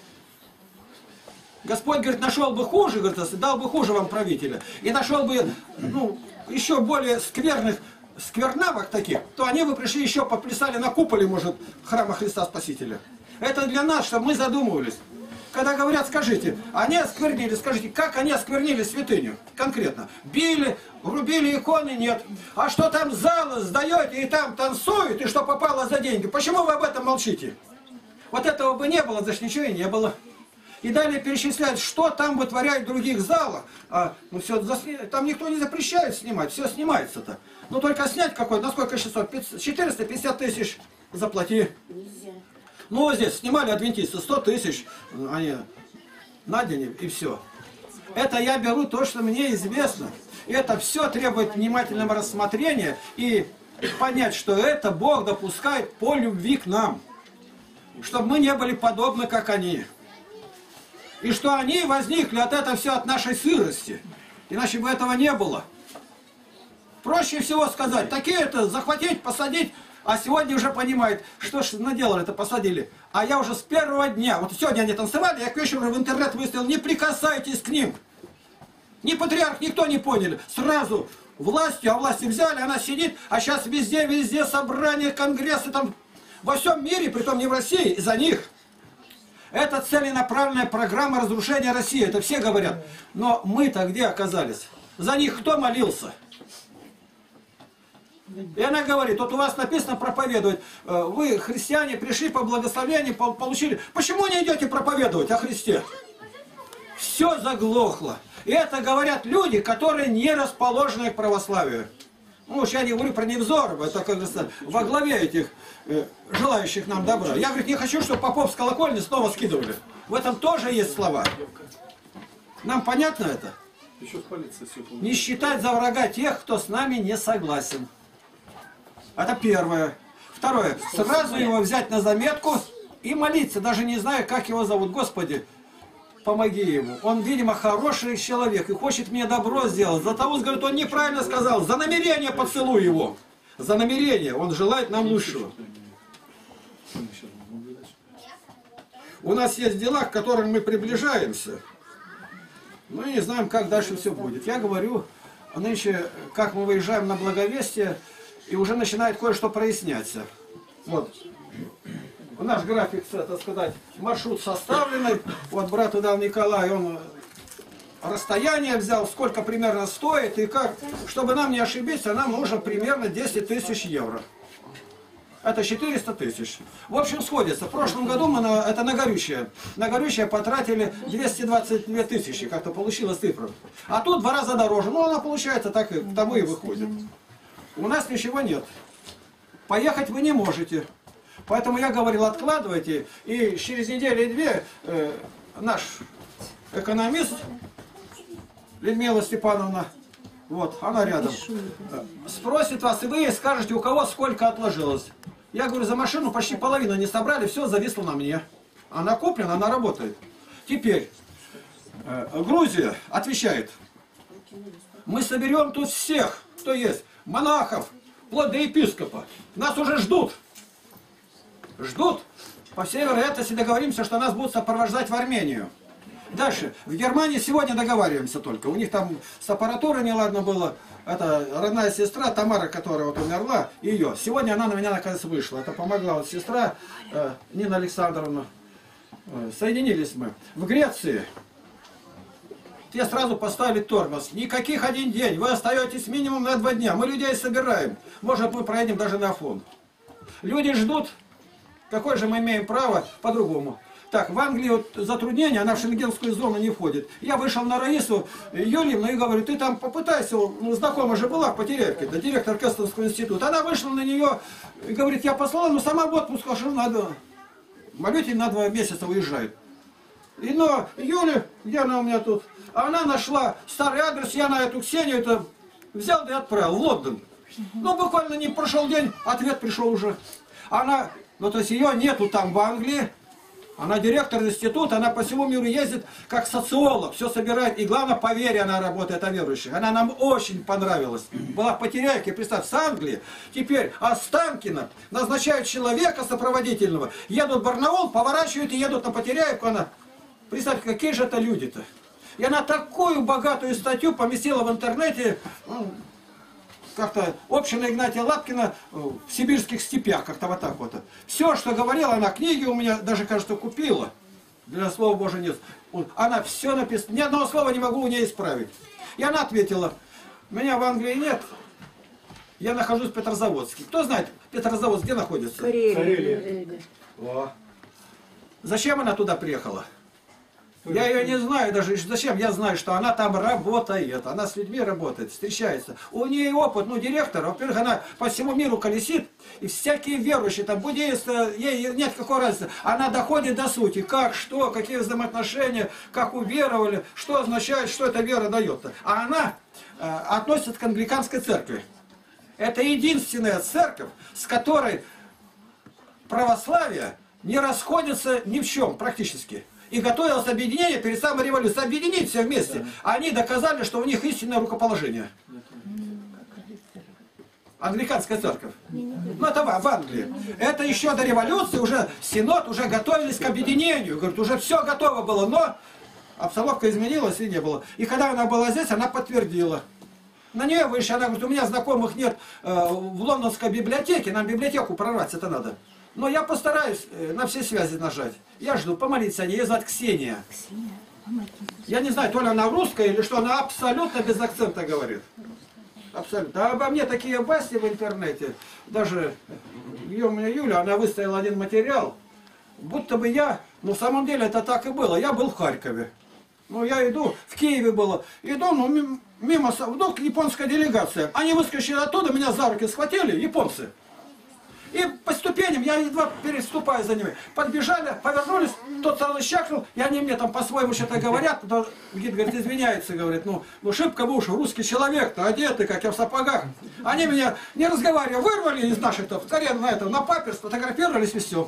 Господь, говорит, нашел бы хуже, говорит, дал бы хуже вам правителя. И нашел бы, ну, еще более скверных, сквернавок таких, то они бы пришли еще поплясали на куполе, может, храма Христа Спасителя. Это для нас, чтобы мы задумывались. Когда говорят, скажите, они осквернили, скажите, как они осквернили святыню? Конкретно. Били, рубили иконы, нет. А что там залы сдаете и там танцуют, и что попало за деньги? Почему вы об этом молчите? Вот этого бы не было, значит ничего и не было. И далее перечисляют, что там вытворяют в других залах. А, ну все, там никто не запрещает снимать, все снимается-то. Ну только снять какой-то, на сколько шестьсот? четыреста пятьдесят тысяч заплати. Ну вот здесь снимали адвентисты сто тысяч, они на день и все. Это я беру то, что мне известно. И это все требует внимательного рассмотрения и понять, что это Бог допускает по любви к нам. Чтобы мы не были подобны, как они. И что они возникли от этого все от нашей сырости. Иначе бы этого не было. Проще всего сказать, такие-то захватить, посадить, а сегодня уже понимают, что ж наделали-то, посадили. А я уже с первого дня, вот сегодня они танцевали, я к вечеру в интернет выставил, не прикасайтесь к ним. Ни патриарх, никто не поняли. Сразу властью, а власти взяли, она сидит, а сейчас везде, везде собрания, конгрессы, там, во всем мире, притом не в России, из-за них. Это целенаправленная программа разрушения России, это все говорят. Но мы-то где оказались? За них кто молился? И она говорит, вот у вас написано проповедовать, вы, христиане, пришли по благословению, получили. Почему не идете проповедовать о Христе? Все заглохло. И это говорят люди, которые не расположены к православию. Ну, уж я не говорю про Невзорова, это, как говорится, во главе этих э, желающих нам добра. Я, говорит, не хочу, чтобы попов с колокольни снова скидывали. В этом тоже есть слова. Нам понятно это? Еще с полицией все. Не считать за врага тех, кто с нами не согласен. Это первое. Второе. Сразу его взять на заметку и молиться, даже не зная, как его зовут. Господи, помоги ему. Он, видимо, хороший человек и хочет мне добро сделать. За того, говорит, он неправильно сказал. За намерение поцелуй его. За намерение. Он желает нам лучшего. У нас есть дела, к которым мы приближаемся. Мы не знаем, как дальше все будет. Я говорю, нынче, как мы выезжаем на Благовестие, и уже начинает кое-что проясняться. Вот. Наш график, так сказать, маршрут составленный. Вот брат Иван Николай, он расстояние взял, сколько примерно стоит и как. Чтобы нам не ошибиться, нам нужно примерно десять тысяч евро. Это четыреста тысяч. В общем, сходится. В прошлом году мы на, это на горючее. На горючее потратили двести двадцать две тысячи, как-то получилась цифра. А тут два раза дороже. Ну, она получается так и к тому и выходит. У нас ничего нет. Поехать вы не можете. Поэтому я говорил, откладывайте. И через неделю и две э, наш экономист Людмила Степановна, вот, она рядом, спросит вас, и вы ей скажете, у кого сколько отложилось. Я говорю, за машину почти половину не собрали, все зависло на мне. Она куплена, она работает. Теперь, э, Грузия отвечает, мы соберем тут всех, кто есть, монахов, вплоть до епископа. Нас уже ждут. Ждут. По всей вероятности договоримся, что нас будут сопровождать в Армению. Дальше. В Германии сегодня договариваемся только. У них там с аппаратурой неладно было. Это родная сестра Тамара, которая вот умерла, ее. Сегодня она на меня наконец вышла. Это помогла вот сестра э, Нина Александровна. Э, соединились мы. В Греции те сразу поставили тормоз. Никаких один день. Вы остаетесь минимум на два дня. Мы людей собираем. Может, мы проедем даже на Афон. Люди ждут. Какое же мы имеем право по-другому? Так, в Англии вот затруднение, она в шенгенскую зону не входит. Я вышел на Раису Юльевну и говорю, ты там попытайся, ну, знакомая же была в Потеряевке, да, директор Кэстонского института. Она вышла на нее и говорит, я послала, но сама в отпуск, что надо. Малютин на два месяца уезжает. И но Юля, где она у меня тут? Она нашла старый адрес, я на эту Ксению это взял и отправил в Лондон. Ну, буквально не прошел день, ответ пришел уже. Она, ну, то есть ее нету там в Англии. Она директор института, она по всему миру ездит как социолог, все собирает. И главное, по вере она работает, о верующих. Она нам очень понравилась. Была в Потеряевке, представь, с Англии. Теперь Останкино назначают человека сопроводительного. Едут в Барнаул, поворачивают и едут на Потеряевку. Она, представь, какие же это люди-то. И она такую богатую статью поместила в интернете, ну, как-то община Игнатия Лапкина в сибирских степях, как-то вот так вот. Все, что говорила она, книги у меня даже, кажется, купила. Для слова Божия нет. Она все написала, ни одного слова не могу у нее исправить. И она ответила, меня в Англии нет, я нахожусь в Петрозаводске. Кто знает, Петрозаводск где находится? Карелия. О. Зачем она туда приехала? Я ее не знаю даже, зачем, я знаю, что она там работает, она с людьми работает, встречается. У нее опыт, ну, директор, во-первых, она по всему миру колесит, и всякие верующие, там, буддисты, ей нет какой разницы. Она доходит до сути, как, что, какие взаимоотношения, как уверовали, что означает, что эта вера дает. А она э, относится к англиканской церкви. Это единственная церковь, с которой православие не расходится ни в чем практически. И готовилось объединение перед самой революцией. Объединить все вместе. Они доказали, что у них истинное рукоположение. Англиканская церковь. Ну это в Англии. Это еще до революции, уже Синод, уже готовились к объединению. Говорит, уже все готово было, но обстановка изменилась и не было. И когда она была здесь, она подтвердила. На нее выше, она говорит, у меня знакомых нет э, в лондонской библиотеке, нам библиотеку прорвать это надо. Но я постараюсь на все связи нажать. Я жду, помолиться о ней. Ее зовут Ксения. Я не знаю, то ли она русская или что, она абсолютно без акцента говорит. Абсолютно. А обо мне такие басни в интернете. Даже ее, у меня Юля, она выставила один материал. Будто бы я, ну в самом деле это так и было. Я был в Харькове. Ну я иду, в Киеве было. Иду, ну мимо, вдруг японская делегация. Они выскочили оттуда, меня за руки схватили, японцы. И по ступеням, я едва переступаю за ними. Подбежали, повернулись, тот сразу щакнул, и они мне там по-своему что-то говорят. То гид говорит, извиняется, говорит, ну, ну шибко вы уж русский человек-то, одетый, как я в сапогах. Они меня, не разговаривая, вырвали из наших-то, скорее на это, на папер, сфотографировались и все.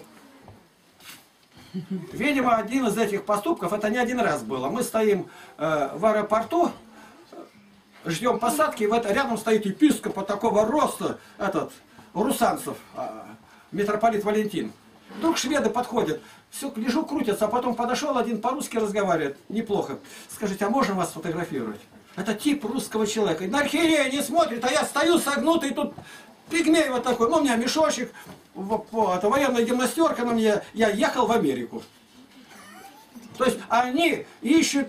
Видимо, один из этих поступков, это не один раз было. Мы стоим э, в аэропорту, ждем посадки, и в это, рядом стоит епископ такого роста, этот, Русанцев, митрополит Валентин. Вдруг шведы подходят, все, лежу, крутятся, а потом подошел один по-русски разговаривает, неплохо. Скажите, а можно вас сфотографировать? Это тип русского человека. И на архиерея не смотрит, а я стою согнутый, тут пигмей вот такой, ну у меня мешочек, это военная гимнастерка на мне, я ехал в Америку. То есть они ищут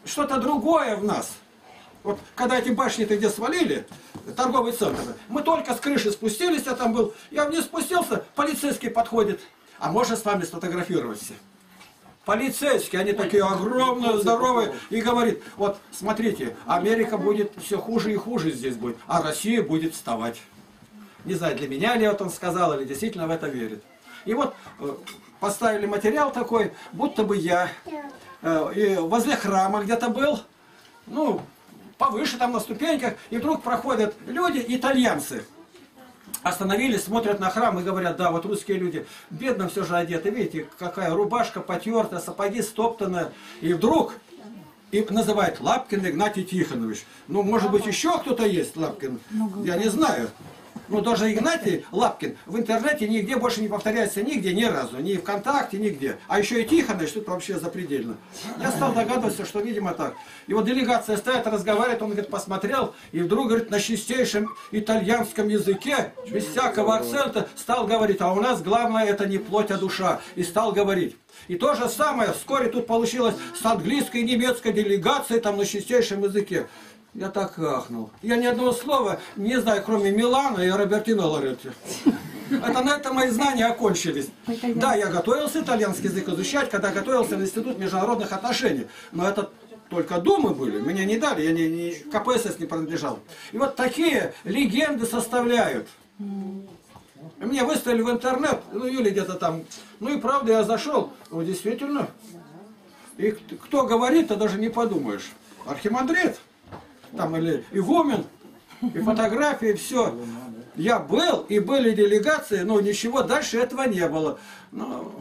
что-то другое в нас. Вот когда эти башни-то где свалили, торговый центр, мы только с крыши спустились, я там был, я вниз спустился, полицейский подходит, а можно с вами сфотографироваться? Полицейские, они такие огромные, здоровые, и говорит, вот смотрите, Америка будет все хуже и хуже здесь будет, а Россия будет вставать. Не знаю, для меня ли вот он сказал, или действительно в это верит. И вот поставили материал такой, будто бы я э, и возле храма где-то был, ну, повыше там на ступеньках, и вдруг проходят люди, итальянцы. Остановились, смотрят на храм и говорят, да, вот русские люди бедно все же одеты, видите, какая рубашка потертая, сапоги стоптанные. И вдруг и называют Лапкин Игнатий Тихонович. Ну, может быть, еще кто-то есть Лапкин, я не знаю. Но даже Игнатий Лапкин в интернете нигде больше не повторяется, нигде, ни разу, ни ВКонтакте, нигде. А еще и Тихонович, тут вообще запредельно. Я стал догадываться, что, видимо, так. И вот делегация стоит, разговаривает, он, говорит, посмотрел, и вдруг, говорит, на чистейшем итальянском языке, без всякого акцента, стал говорить, а у нас главное это не плоть, а душа. И стал говорить. И то же самое вскоре тут получилось с английской и немецкой делегацией, там на чистейшем языке. Я так ахнул. Я ни одного слова не знаю, кроме Милана и Робертино Лоретти. Это на этом мои знания окончились. Да, я готовился итальянский язык изучать, когда готовился в Институт международных отношений. Но это только думы были. Меня не дали, я не, не, ка пэ эс эс не принадлежал. И вот такие легенды составляют. Мне выставили в интернет, ну или где-то там. Ну и правда я зашел. Ну действительно. И кто говорит, то даже не подумаешь. Архимандрит. Там или игумен, и фотографии, все. Я был, и были делегации, но ничего дальше этого не было. Но,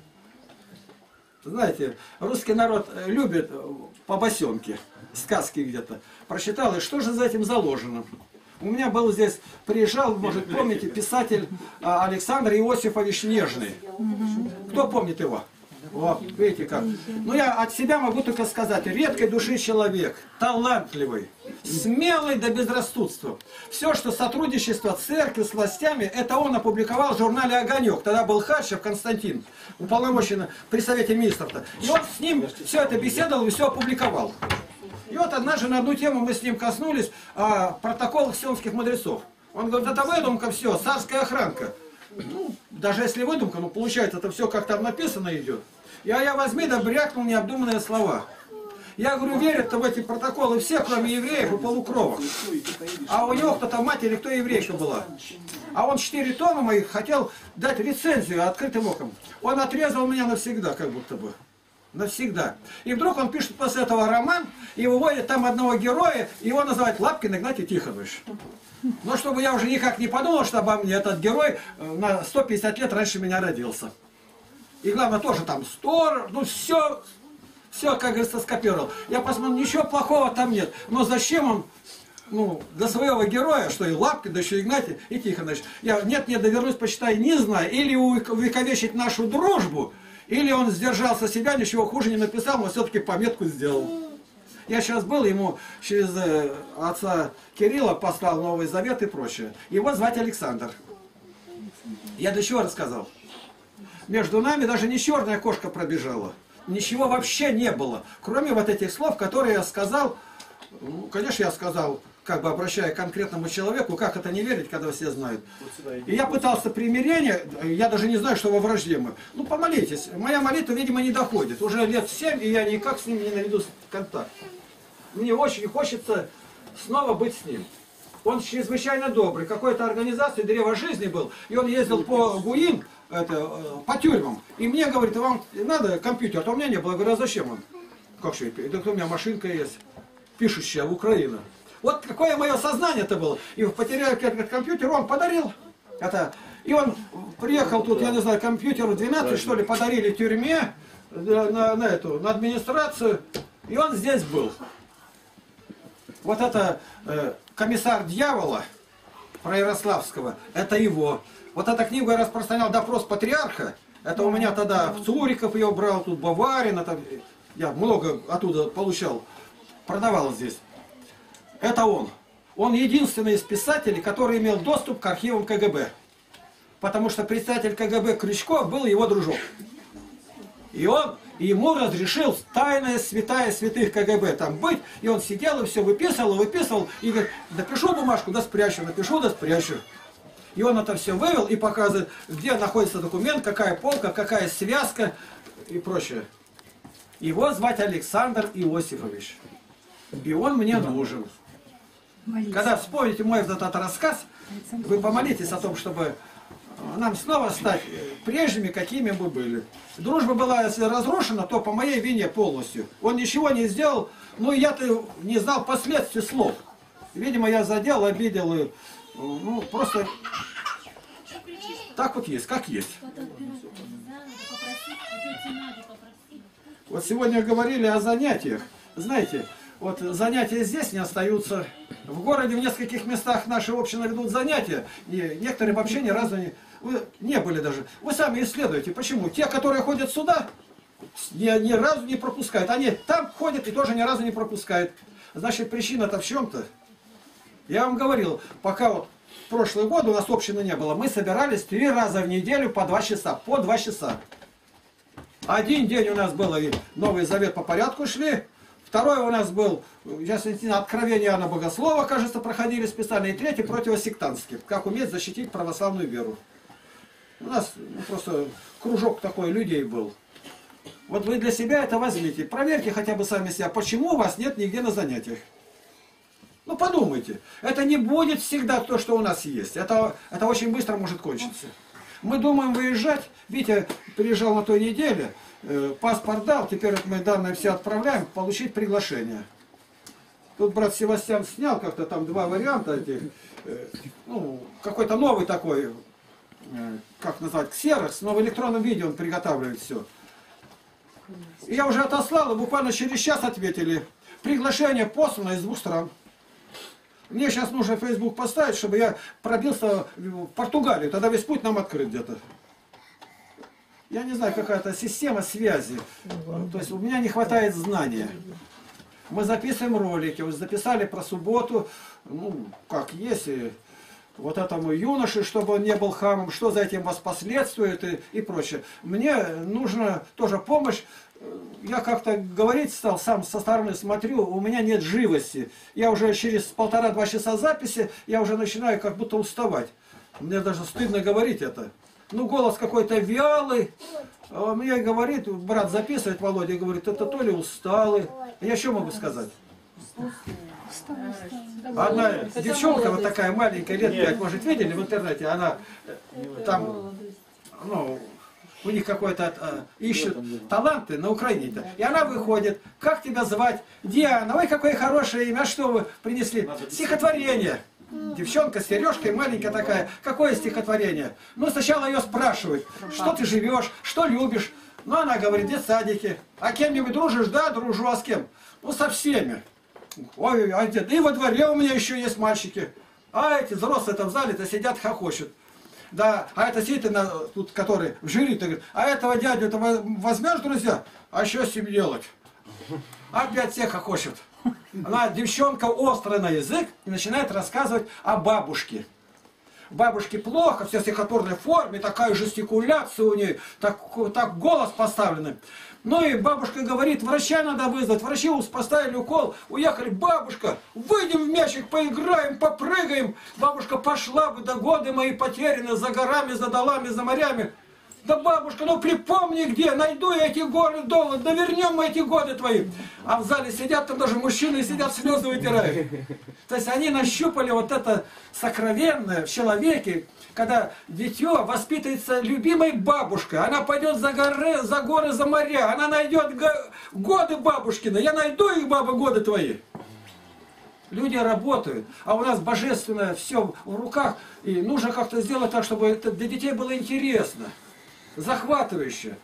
знаете, русский народ любит побосенки, сказки где-то. Прочитал, и что же за этим заложено? У меня был здесь, приезжал, может, помните, писатель Александр Иосифович Нежный. Кто помнит его? Вот, видите как. Ну, я от себя могу только сказать, редкой души человек, талантливый, смелый до безрассудства. Все, что сотрудничество церкви с властями, это он опубликовал в журнале «Огонек». Тогда был Хачев Константин, уполномоченный при Совете Министров-то. И он с ним все это беседовал и все опубликовал. И вот однажды на одну тему мы с ним коснулись о протоколах сионских мудрецов. Он говорит, это выдумка все, царская охранка. Ну, даже если выдумка, ну получается, это все как там написано идет. И а я возьми да брякнул необдуманные слова. Я говорю, верят-то в эти протоколы все, кроме евреев и полукровок. А у него кто-то мать или кто еврейка была. А он четыре тома моих хотел дать рецензию открытым оком. Он отрезал меня навсегда, как будто бы. Навсегда. И вдруг он пишет после этого роман, и выводит там одного героя, и его называют Лапкин Игнатий Тихонович. Но чтобы я уже никак не подумал, что обо мне этот герой на сто пятьдесят лет раньше меня родился. И главное тоже там сторож, ну все, все, как говорится, скопировал. Я посмотрел, ничего плохого там нет. Но зачем он, ну, до своего героя, что и Лапкин, да еще Игнатий и Тихонович. Я нет, не довернусь, почитай, не знаю. Или увековечить нашу дружбу, или он сдержался себя, ничего хуже не написал, но все-таки пометку сделал. Я сейчас был, ему через отца Кирилла послал Новый Завет и прочее. Его звать Александр. Я для чего рассказал? Между нами даже не черная кошка пробежала. Ничего вообще не было. Кроме вот этих слов, которые я сказал. Ну, конечно, я сказал, как бы обращая к конкретному человеку, как это не верить, когда все знают. И я пытался примирение, я даже не знаю, что во вражде мы. Ну, помолитесь. Моя молитва, видимо, не доходит. Уже лет семь, и я никак с ним не наведу контакт. Мне очень хочется снова быть с ним. Он чрезвычайно добрый. Какой-то организации Древо Жизни был, и он ездил по ГУИН, это, по тюрьмам. И мне говорит, вам надо компьютер? А у меня не было. Я говорю, а зачем он? Как же? Да у меня машинка есть, пишущая в Украину. Вот какое мое сознание это было. И потерял этот компьютер, он подарил. Это. И он приехал тут, я не знаю, компьютеру двенадцать, что ли, подарили тюрьме, на, на, на эту, на администрацию. И он здесь был. Вот это э, комиссар дьявола про Ярославского, это его. Вот эта книга я распространял «Допрос патриарха». Это у меня тогда в Цуриков ее брал, тут Баварин. Это, я много оттуда получал, продавал здесь. Это он. Он единственный из писателей, который имел доступ к архивам ка гэ бэ. Потому что председатель ка гэ бэ Крючков был его дружок. И он И ему разрешил тайная святая святых КГБ там быть. И он сидел и все выписывал, выписывал. И говорит, напишу бумажку, да спрячу, напишу, да спрячу. И он это все вывел и показывает, где находится документ, какая полка, какая связка и прочее. Его звать Александр Иосифович. И он мне нужен. Когда вспомните мой вот этот рассказ, вы помолитесь о том, чтобы нам снова стать прежними, какими мы были. Дружба была, если разрушена, то по моей вине полностью. Он ничего не сделал, ну и я-то не знал последствий слов. Видимо, я задел, обидел, и, ну, просто так вот есть, как есть. Вот сегодня говорили о занятиях. Знаете, вот занятия здесь не остаются. В городе в нескольких местах наши общины ведут занятия. И некоторые вообще ни разу не, вы не были даже. Вы сами исследуете. Почему? Те, которые ходят сюда, ни, ни разу не пропускают. Они там ходят и тоже ни разу не пропускают. Значит, причина-то в чем-то. Я вам говорил, пока вот прошлый год у нас общины не было, мы собирались три раза в неделю по два часа. По два часа. Один день у нас был и Новый Завет по порядку шли. Второй у нас был, сейчас откровение Иоанна Богослова, кажется, проходили специально. И третий противосектантский. Как уметь защитить православную веру. У нас ну, просто кружок такой людей был. Вот вы для себя это возьмите. Проверьте хотя бы сами себя, почему вас нет нигде на занятиях. Ну подумайте. Это не будет всегда то, что у нас есть. Это, это очень быстро может кончиться. Мы думаем выезжать. Витя приезжал на той неделе. Паспорт дал, теперь мы данные все отправляем, получить приглашение. Тут брат Севастьян снял как-то там два варианта этих, ну, какой-то новый такой, как назвать, ксерокс, но в электронном виде он приготавливает все. И я уже отослал, и буквально через час ответили. Приглашение послано из двух стран. Мне сейчас нужно в Facebook поставить, чтобы я пробился в Португалию, тогда весь путь нам открыт где-то. Я не знаю, какая-то система связи. То есть у меня не хватает знания. Мы записываем ролики. Вот записали про субботу. Ну, как есть. И вот этому юноше, чтобы он не был хамом. Что за этим воспоследствует и, и прочее. Мне нужна тоже помощь. Я как-то говорить стал, сам со стороны смотрю, у меня нет живости. Я уже через полтора-два часа записи, я уже начинаю как будто уставать. Мне даже стыдно говорить это. Ну, голос какой-то вялый. А мне говорит, брат записывает, Володя, говорит, это то ли усталый. Я что могу сказать? Одна девчонка вот такая маленькая, лет пять, может, видели в интернете, она там, ну, у них какой-то э, ищут таланты на Украине-то. И она выходит, как тебя звать? Диана, ой, какое хорошее имя, что вы принесли? Стихотворение. Девчонка с сережкой, маленькая такая. Какое стихотворение? Ну, сначала ее спрашивают, что ты живешь, что любишь. Ну, она говорит, в детсадике. А кем-нибудь дружишь? Да, дружу. А с кем? Ну, со всеми. Ой, а где? И во дворе у меня еще есть мальчики. А эти взрослые-то в зале-то сидят, хохочут. Да, а это сидит, тут, который в жюри-то говорит, а этого дядю-то возьмешь, друзья? А что с ним делать? Опять всех хохочет. Она, девчонка, острая на язык и начинает рассказывать о бабушке. Бабушке плохо, все в стихотворной форме, такая жестикуляция у нее, так, так голос поставленный. Ну и бабушка говорит, врача надо вызвать. Врачи поставили укол, уехали. Бабушка, выйдем в мячик, поиграем, попрыгаем. Бабушка пошла бы, да годы мои потеряны, за горами, за долами, за морями. Да, бабушка, ну припомни где, найду я эти годы дома, да вернем мы эти годы твои. А в зале сидят, там даже мужчины сидят, слезы вытирают. То есть они нащупали вот это сокровенное в человеке, когда дитё воспитывается любимой бабушкой. Она пойдет за горы, за горы, за моря, она найдет годы бабушкины. Я найду их, баба, годы твои. Люди работают, а у нас божественное все в руках. И нужно как-то сделать так, чтобы это для детей было интересно. Захватывающе.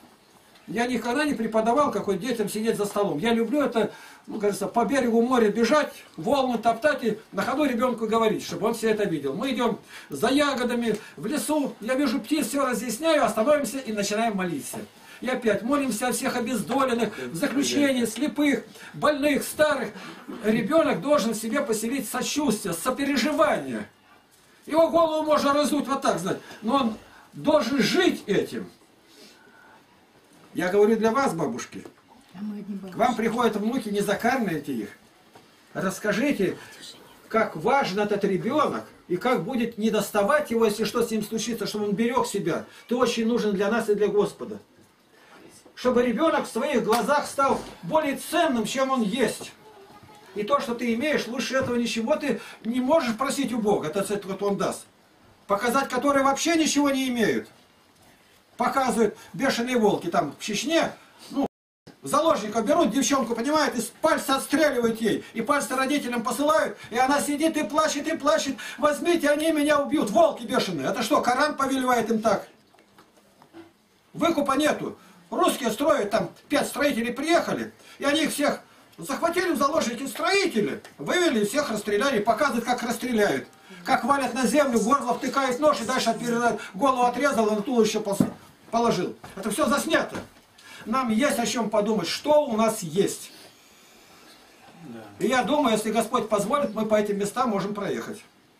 Я никогда не преподавал, как вот детям сидеть за столом. Я люблю это, ну, кажется, по берегу моря бежать, волны топтать и на ходу ребенку говорить, чтобы он все это видел. Мы идем за ягодами в лесу, я вижу птиц, все разъясняю, остановимся и начинаем молиться. И опять молимся о всех обездоленных, в заключении, слепых, больных, старых. Ребенок должен в себе поселить сочувствие, сопереживание. Его голову можно раздуть вот так, знать, но он должен жить этим. Я говорю для вас, бабушки. К вам приходят внуки, не закармливайте их. Расскажите, как важен этот ребенок, и как будет не доставать его, если что с ним случится, чтобы он берег себя. Ты очень нужен для нас и для Господа. Чтобы ребенок в своих глазах стал более ценным, чем он есть. И то, что ты имеешь, лучше этого ничего ты не можешь просить у Бога. Это вот он даст. Показать, которые вообще ничего не имеют. Показывают бешеные волки там в Чечне. Ну, заложника берут, девчонку, понимаете, и пальцы отстреливают ей. И пальцы родителям посылают. И она сидит и плачет, и плачет. Возьмите, они меня убьют. Волки бешеные. Это что, Коран повелевает им так? Выкупа нету. Русские строят, там пять строителей приехали. И они их всех захватили в заложники строители. Вывели и всех расстреляли. Показывают, как расстреляют. Как валят на землю, горло втыкают нож и дальше отпирают, голову отрезал и на туловище положил. Это все заснято. Нам есть о чем подумать, что у нас есть. И я думаю, если Господь позволит, мы по этим местам можем проехать.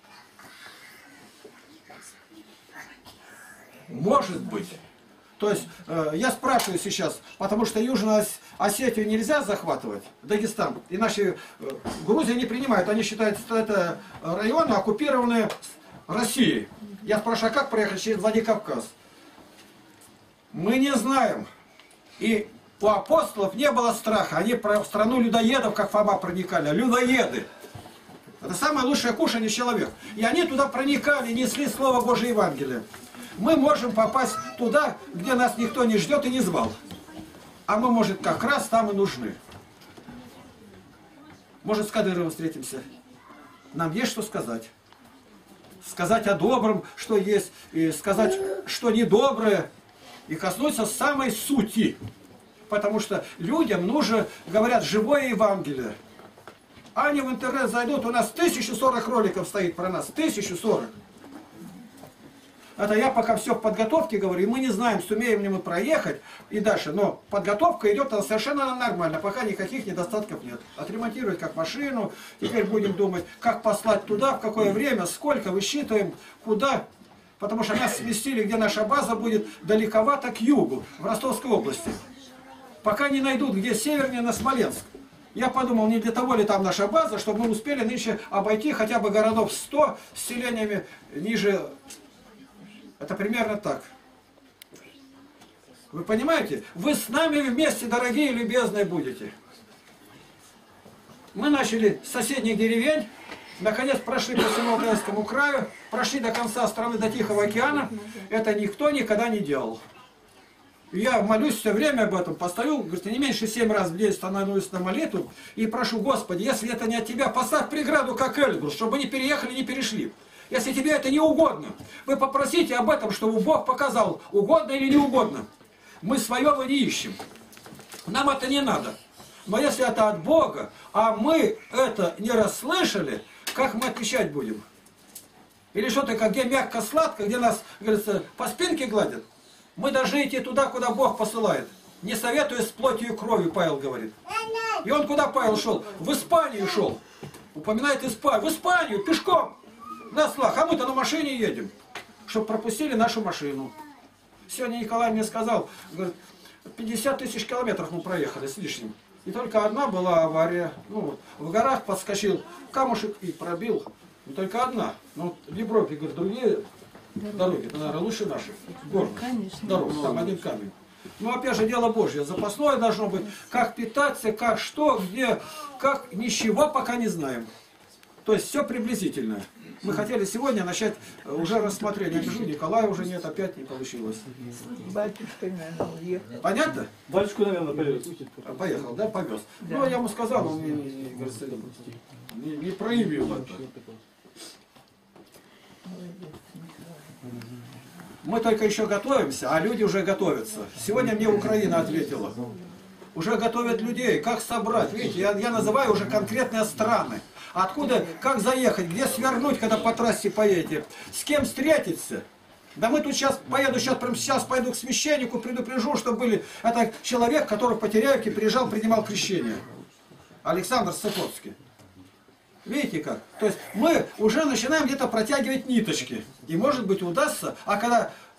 Может быть. То есть, э, я спрашиваю сейчас, потому что Южную Осетию нельзя захватывать, Дагестан, иначе э, Грузия не принимает, они считают, что это районы, оккупированные Россией. Я спрашиваю, а как проехать через Владикавказ? Мы не знаем. И у апостолов не было страха, они в страну людоедов, как Фома, проникали, людоеды. Это самое лучшее кушанье человек. И они туда проникали, несли Слово Божие Евангелие. Мы можем попасть туда, где нас никто не ждет и не звал. А мы, может, как раз там и нужны. Может, с Кадыровым встретимся. Нам есть что сказать. Сказать о добром, что есть, и сказать, что недоброе. И коснуться самой сути. Потому что людям нужно, говорят, живое Евангелие. Они в интернет зайдут, у нас тысяча сорок роликов стоит про нас. тысяча сорок. Это я пока все в подготовке говорю, и мы не знаем, сумеем ли мы проехать и дальше. Но подготовка идет, она совершенно нормально, пока никаких недостатков нет. Отремонтировать как машину, теперь будем думать, как послать туда, в какое время, сколько, высчитываем, куда. Потому что нас сместили, где наша база будет, далековато к югу, в Ростовской области. Пока не найдут, где севернее, на Смоленск. Я подумал, не для того ли там наша база, чтобы мы успели нынче обойти хотя бы городов сто с селениями ниже. Это примерно так. Вы понимаете? Вы с нами вместе, дорогие и любезные, будете. Мы начали с соседних деревень, наконец прошли по всему Алтайскому краю, прошли до конца страны, до Тихого океана. Это никто никогда не делал. Я молюсь все время об этом, постою, говорит, не меньше семь раз в день становлюсь на молитву и прошу, Господи, если это не от Тебя, поставь преграду, как Эльбрус, чтобы они переехали, не перешли. Если тебе это не угодно, вы попросите об этом, чтобы Бог показал, угодно или не угодно. Мы своего не ищем. Нам это не надо. Но если это от Бога, а мы это не расслышали, как мы отвечать будем? Или что-то, где мягко-сладко, где нас, говорится, по спинке гладят? Мы должны идти туда, куда Бог посылает. Не советуя с плотью и кровью, Павел говорит. И он куда Павел шел? В Испанию шел. Упоминает Испанию. В Испанию, пешком. На слах, а мы-то на машине едем, чтобы пропустили нашу машину. Сегодня Николай мне сказал, говорит, пятьдесят тысяч километров мы проехали с лишним. И только одна была авария. Ну, вот, в горах подскочил камушек и пробил. И только одна. Ну, в Европе, говорит, другие дороги, это, наверное, лучше наших. Горных дорог, там один камень. Но опять же дело Божье, запасное должно быть. Как питаться, как что, где, как, ничего пока не знаем. То есть все приблизительное. Мы хотели сегодня начать уже рассмотрение. Я вижу, Николая уже нет, опять не получилось. Батюшка, наверное, уехал. Понятно? Батюшку, наверное, повез. Поехал, да, повез. Да. Ну, я ему сказал, он не, не, не, не проявил это. Мы только еще готовимся, а люди уже готовятся. Сегодня мне Украина ответила. Уже готовят людей, как собрать. Видите, я, я называю уже конкретные страны. Откуда, как заехать, где свернуть, когда по трассе поедете, с кем встретиться. Да мы тут сейчас, поеду сейчас, прямо сейчас пойду к священнику, предупрежу, что были... Это человек, который в Потеряевке приезжал, принимал крещение. Александр Сыпотский. Видите как? То есть мы уже начинаем где-то протягивать ниточки. И может быть удастся, а когда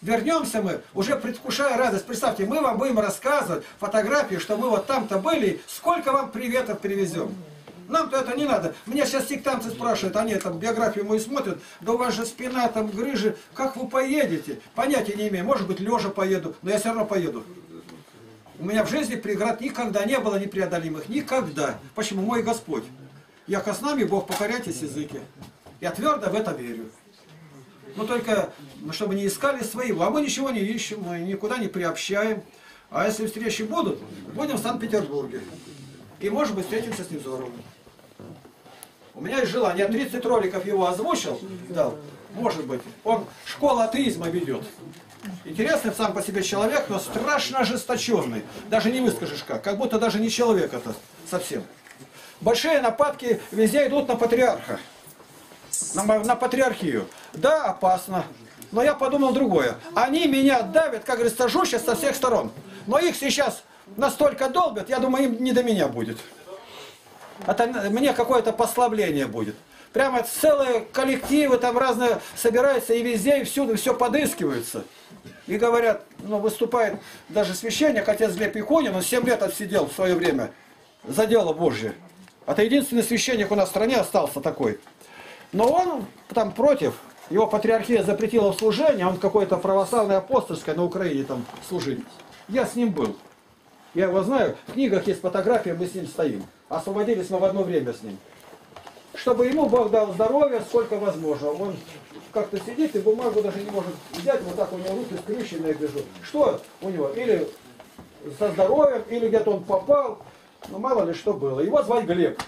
Вернемся мы, уже предвкушая радость. Представьте, мы вам будем рассказывать фотографии, что мы вот там-то были, сколько вам приветов привезем. Нам-то это не надо. Меня сейчас сектанты спрашивают, они там биографию мою смотрят, да у вас же спина, там грыжи, как вы поедете? Понятия не имею, может быть лежа поеду, но я все равно поеду. У меня в жизни преград никогда не было непреодолимых, никогда. Почему? Мой Господь. Яко с нами Бог, покоряйтесь языки. Я твердо в это верю. Но только, чтобы не искали своего. А мы ничего не ищем, мы никуда не приобщаем. А если встречи будут, будем в Санкт-Петербурге. И, может быть, встретимся с Невзоровым. У меня есть желание. Я тридцать роликов его озвучил, дал. Может быть. Он школу атеизма ведет. Интересный сам по себе человек, но страшно ожесточенный. Даже не выскажешь как. Как будто даже не человек это совсем. Большие нападки везде идут на патриарха. На, на патриархию. Да, опасно. Но я подумал другое. Они меня давят, как говорится, жужжат со всех сторон. Но их сейчас настолько долбят, я думаю, им не до меня будет. Это мне какое-то послабление будет. Прямо целые коллективы там разные собираются и везде, и всюду все подыскиваются. И говорят, ну выступает даже священник, отец Глеб Якунин, он семь лет отсидел в свое время за дело Божье. Это единственный священник у нас в стране остался такой. Но он там против, его патриархия запретила в служении, он какой-то православный апостольской на Украине там служит. Я с ним был. Я его знаю, в книгах есть фотография, мы с ним стоим. Освободились мы в одно время с ним. Чтобы ему Бог дал здоровье, сколько возможно. Он как-то сидит и бумагу даже не может взять, вот так у него руки скрещенные, я гляжу. Что у него? Или со здоровьем, или где-то он попал. Ну мало ли что было. Его звать Глеб.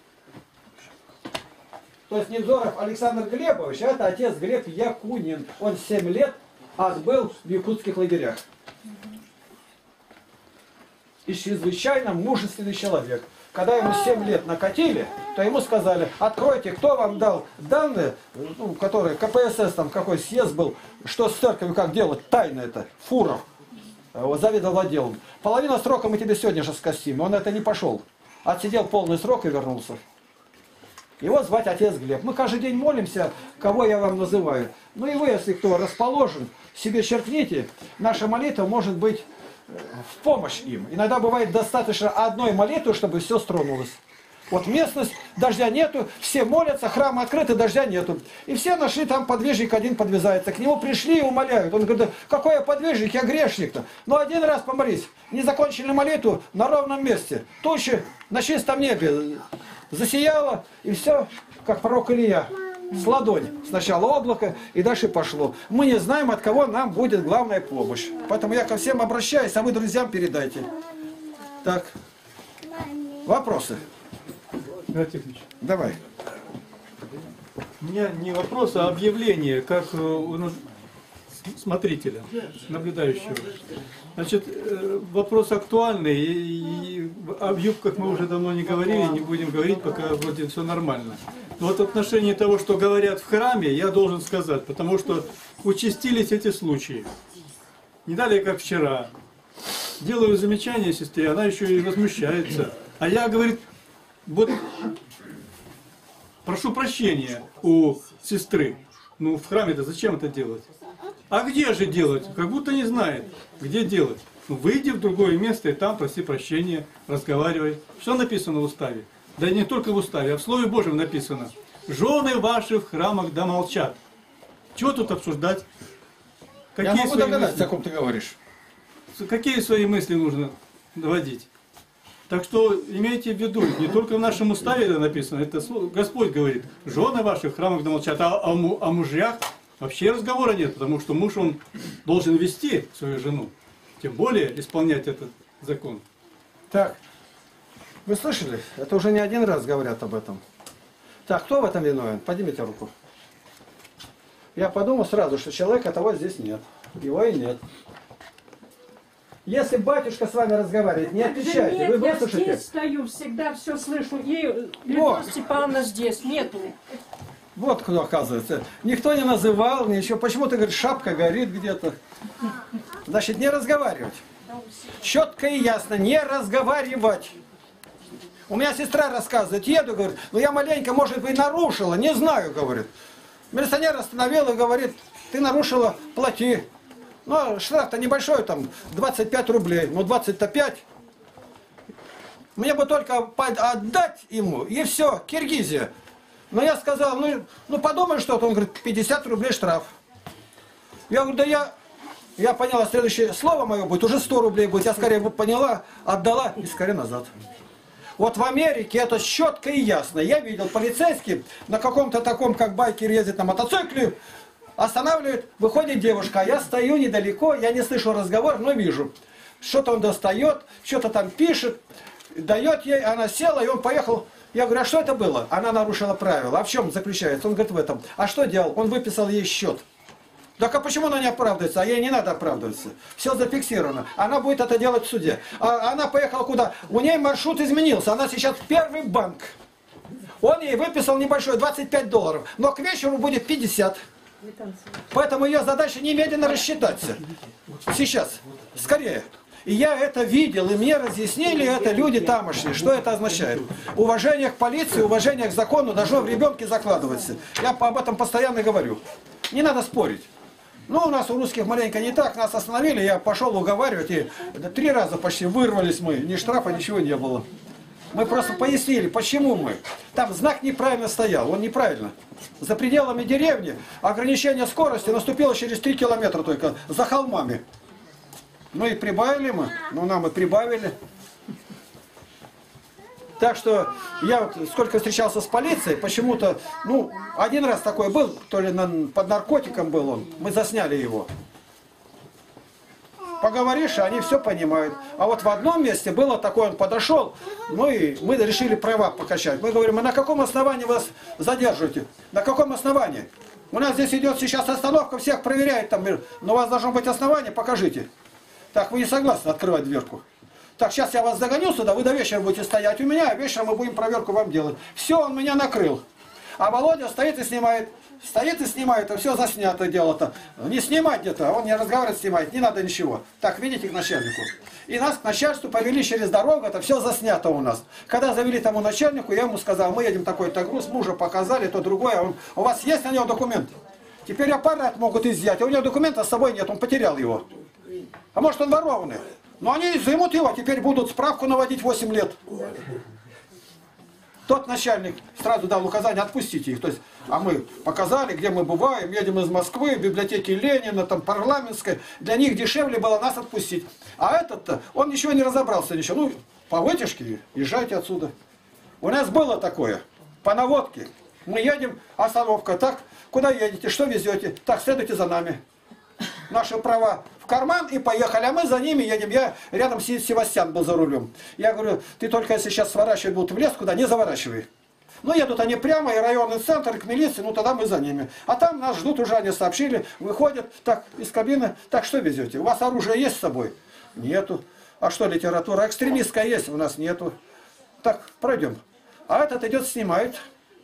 То есть Невзоров Александр Глебович, а это отец Глеб Якунин. Он семь лет отбыл в якутских лагерях. И чрезвычайно мужественный человек. Когда ему семь лет накатили, то ему сказали, откройте, кто вам дал данные, ну, которые, ка пэ эс эс, там какой съезд был, что с церковью, как делать, тайно это, Фуров, заведовал отделом. Половина срока мы тебе сегодня же скостим. Он это не пошел. Отсидел полный срок и вернулся. Его звать отец Глеб. Мы каждый день молимся, кого я вам называю. Ну и вы, если кто расположен, себе черкните. Наша молитва может быть в помощь им. Иногда бывает достаточно одной молитвы, чтобы все стронулось. Вот местность, дождя нету, все молятся, храмы открыты, дождя нету. И все нашли, там подвижник один подвязается. К нему пришли и умоляют. Он говорит, какой я подвижник, я грешник-то. Но один раз помолись, не закончили молитву на ровном месте. Тучи на чистом небе засияло, и все, как пророк Илья. С ладони. Сначала облако, и дальше пошло. Мы не знаем, от кого нам будет главная помощь. Поэтому я ко всем обращаюсь, а вы друзьям передайте. Так. Вопросы? Давай. У меня не вопрос, а объявление, как у смотрителя, наблюдающего. Значит, вопрос актуальный, и об юбках мы уже давно не говорили, не будем говорить, пока вроде все нормально. Но вот в отношении того, что говорят в храме, я должен сказать, потому что участились эти случаи. Не далее, как вчера. Делаю замечание сестре, она еще и возмущается. А я, говорит, вот прошу прощения у сестры. Ну, в храме-то зачем это делать? А где же делать? Как будто не знает, где делать. Ну, выйди в другое место и там проси прощения, разговаривай. Что написано в уставе? Да и не только в уставе, а в Слове Божьем написано. Жены ваши в храмах да молчат. Чего тут обсуждать? Какие Я могу догадаться, о ком ты говоришь. Какие свои мысли нужно доводить? Так что имейте в виду, не только в нашем уставе это написано, это Господь говорит, жены ваши в храмах да молчат, а о, о мужьях вообще разговора нет, потому что муж, он должен вести свою жену, тем более исполнять этот закон. Так, вы слышали? Это уже не один раз говорят об этом. Так, кто в этом виновен? Поднимите руку. Я подумал сразу, что человека того здесь нет. Его и нет. Если батюшка с вами разговаривает, не отвечайте. Да нет, вы я выслушайте. здесь стою, всегда все слышу. И Людмила Степановна здесь, нету. Вот кто оказывается. Никто не называл, ничего. Почему ты говоришь, шапка горит где-то? Значит, не разговаривать. Четко и ясно, не разговаривать. У меня сестра рассказывает, еду, говорит, ну я маленько, может быть, нарушила, не знаю, говорит. Милиционер остановил и говорит, ты нарушила, плати. Ну, штраф-то небольшой, там, двадцать пять рублей. Ну, двадцать-то пять. Мне бы только отдать ему, и все, Киргизия. Но я сказал, ну, ну подумай что-то. Он говорит, пятьдесят рублей штраф. Я говорю, да я... Я поняла, следующее слово мое будет, уже сто рублей будет. Я скорее бы поняла, отдала и скорее назад. Вот в Америке это четко и ясно. Я видел полицейский на каком-то таком, как байкер ездит на мотоцикле, останавливает, выходит девушка, а я стою недалеко, я не слышу разговор, но вижу. Что-то он достает, что-то там пишет, дает ей, она села, и он поехал. Я говорю, а что это было? Она нарушила правила. А в чем заключается? Он говорит, в этом. А что делал? Он выписал ей счет. Так а почему она не оправдывается? А ей не надо оправдываться. Все зафиксировано. Она будет это делать в суде. А она поехала куда? У нее маршрут изменился. Она сейчас первый банк. Он ей выписал небольшой, двадцать пять долларов. Но к вечеру будет пятьдесят. Поэтому ее задача немедленно рассчитаться. Сейчас. Скорее. И я это видел, и мне разъяснили это люди тамошние, что это означает. Уважение к полиции, уважение к закону должно в ребенке закладываться. Я об этом постоянно говорю. Не надо спорить. Ну, у нас у русских маленько не так, нас остановили, я пошел уговаривать, и три раза почти вырвались мы, ни штрафа, ничего не было. Мы просто пояснили, почему мы. Там знак неправильно стоял, он неправильно. За пределами деревни ограничение скорости наступило через три километра только, за холмами. Ну и прибавили мы, ну нам и прибавили. Так что я вот сколько встречался с полицией, почему-то, ну, один раз такой был, то ли на, под наркотиком был он, мы засняли его. Поговоришь, они все понимают. А вот в одном месте было такое, он подошел, ну и мы решили права покачать. Мы говорим, а на каком основании вас задерживаете? На каком основании? У нас здесь идет сейчас остановка, всех проверяет там, но у вас должно быть основание, покажите. Так, вы не согласны открывать дверку? Так, сейчас я вас загоню сюда, вы до вечера будете стоять у меня, а вечером мы будем проверку вам делать. Все, он меня накрыл. А Володя стоит и снимает. Стоит и снимает, а все заснято дело-то. Не снимать где-то, он не разговаривает, снимает, не надо ничего. Так, видите, к начальнику. И нас к начальству повели через дорогу, это все заснято у нас. Когда завели тому начальнику, я ему сказал, мы едем такой-то груз, мужа показали, то другое. Он, у вас есть на него документ? Теперь аппарат могут изъять, а у него документа с собой нет, он потерял его. А может он ворованный? Но они займут его, теперь будут справку наводить восемь лет. Тот начальник сразу дал указание, отпустите их. То есть, а мы показали, где мы бываем, едем из Москвы, библиотеки Ленина, там парламентской. Для них дешевле было нас отпустить. А этот-то, он ничего не разобрался, ничего. Ну, по вытяжке, езжайте отсюда. У нас было такое, по наводке. Мы едем, остановка, так, куда едете, что везете? Так, следуйте за нами. Наши права в карман и поехали, а мы за ними едем. Я рядом с Севастьян был за рулем. Я говорю, ты только если сейчас сворачивать будут в лес, куда, не заворачивай. Ну, едут они прямо, и районный центр, и к милиции, ну, тогда мы за ними. А там нас ждут, уже они сообщили, выходят, так, из кабины, так, что везете? У вас оружие есть с собой? Нету. А что, литература экстремистская есть? У нас нету. Так, пройдем. А этот идет, снимает.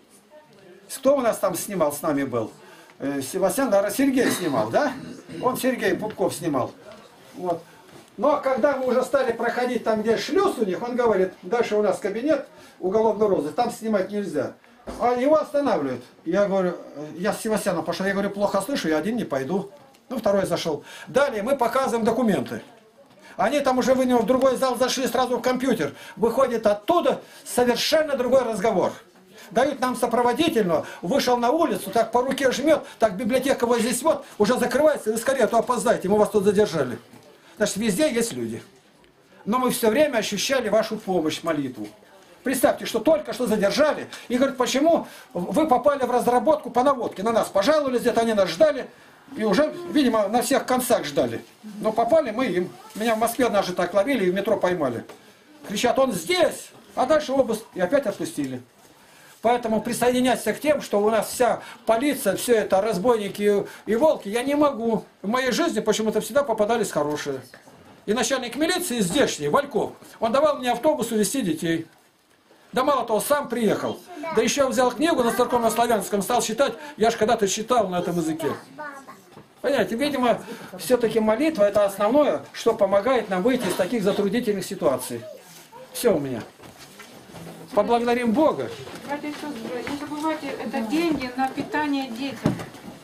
Кто у нас там снимал, с нами был? Севастьян, наверное, Сергей снимал, да? Он Сергей Пупков снимал. Вот. Но когда мы уже стали проходить там, где шлюз у них, он говорит, дальше у нас кабинет уголовной розы, там снимать нельзя. А его останавливают. Я говорю, я с Севастьяном пошел, я говорю, плохо слышу, я один не пойду. Ну, второй зашел. Далее мы показываем документы. Они там уже в другой зал зашли, сразу в компьютер. Выходит оттуда совершенно другой разговор. Дают нам сопроводительного, вышел на улицу, так по руке жмет, так библиотека вот здесь вот, уже закрывается, вы скорее, а то опоздаете, мы вас тут задержали. Значит, везде есть люди. Но мы все время ощущали вашу помощь, молитву. Представьте, что только что задержали, и говорят, почему вы попали в разработку по наводке, на нас пожаловались, где-то они нас ждали, и уже, видимо, на всех концах ждали. Но попали мы им. Меня в Москве даже так ловили и в метро поймали. Кричат, он здесь, а дальше обыск, и опять отпустили. Поэтому присоединяться к тем, что у нас вся полиция, все это разбойники и, и волки, я не могу. В моей жизни почему-то всегда попадались хорошие. И начальник милиции здешний, Вальков, он давал мне автобус увезти детей. Да мало того, сам приехал. Да еще взял книгу на церковно-славянском, стал читать. Я же когда-то читал на этом языке. Понимаете, видимо, все-таки молитва это основное, что помогает нам выйти из таких затруднительных ситуаций. Все у меня. Поблагодарим Бога. Братья и сестры, не забывайте, это деньги на питание детям.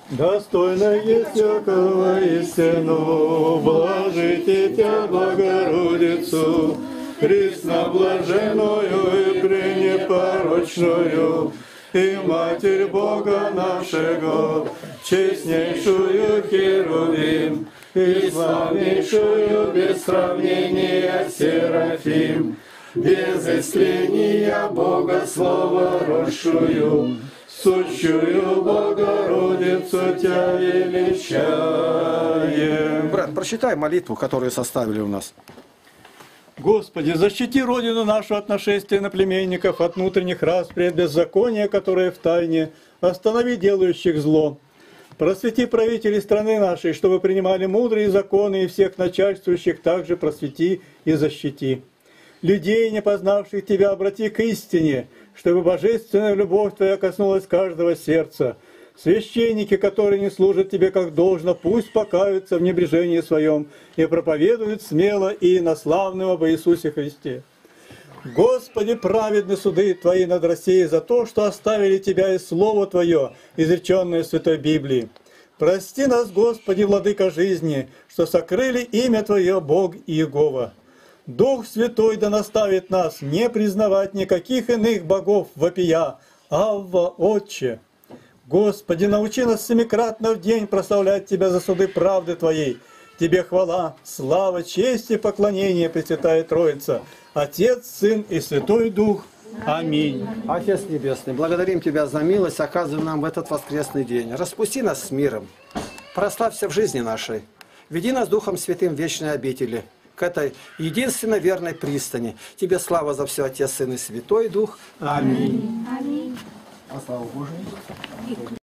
Достойно есть всякого истину, блажите Тя, Богородицу, пресноблаженную и пренепорочную, и Матерь Бога нашего, честнейшую Херувим, и славнейшую без сравнения Серафим, без истления Бога Слова росшую, сущую Богородицу Тя величаем. Брат, прочитай молитву, которую составили у нас. Господи, защити Родину нашу от нашествия наплеменников, от внутренних распри, от беззакония, которое в тайне, останови делающих зло. Просвети правителей страны нашей, чтобы принимали мудрые законы, и всех начальствующих также просвети и защити. Людей, не познавших Тебя, обрати к истине, чтобы божественная любовь Твоя коснулась каждого сердца. Священники, которые не служат Тебе как должно, пусть покаются в небрежении своем и проповедуют смело и инославным об Иисусе Христе. Господи, праведны суды Твои над Россией за то, что оставили Тебя и Слово Твое, изреченное в Святой Библии. Прости нас, Господи, Владыка жизни, что сокрыли имя Твое, Бог Иегова. Дух Святой да наставит нас не признавать никаких иных богов вопия, Авва, Отче. Господи, научи нас семикратно в день прославлять Тебя за суды правды Твоей. Тебе хвала, слава, честь и поклонение, Пресвятая Троица, Отец, Сын и Святой Дух. Аминь. Отец Небесный, благодарим Тебя за милость, оказываем нам в этот воскресный день. Распусти нас с миром, прославься в жизни нашей, веди нас Духом Святым в вечной обители, к этой единственно верной пристани. Тебе слава за все, Отец, Сын и Святой Дух. Аминь. Аминь. А слава Божию.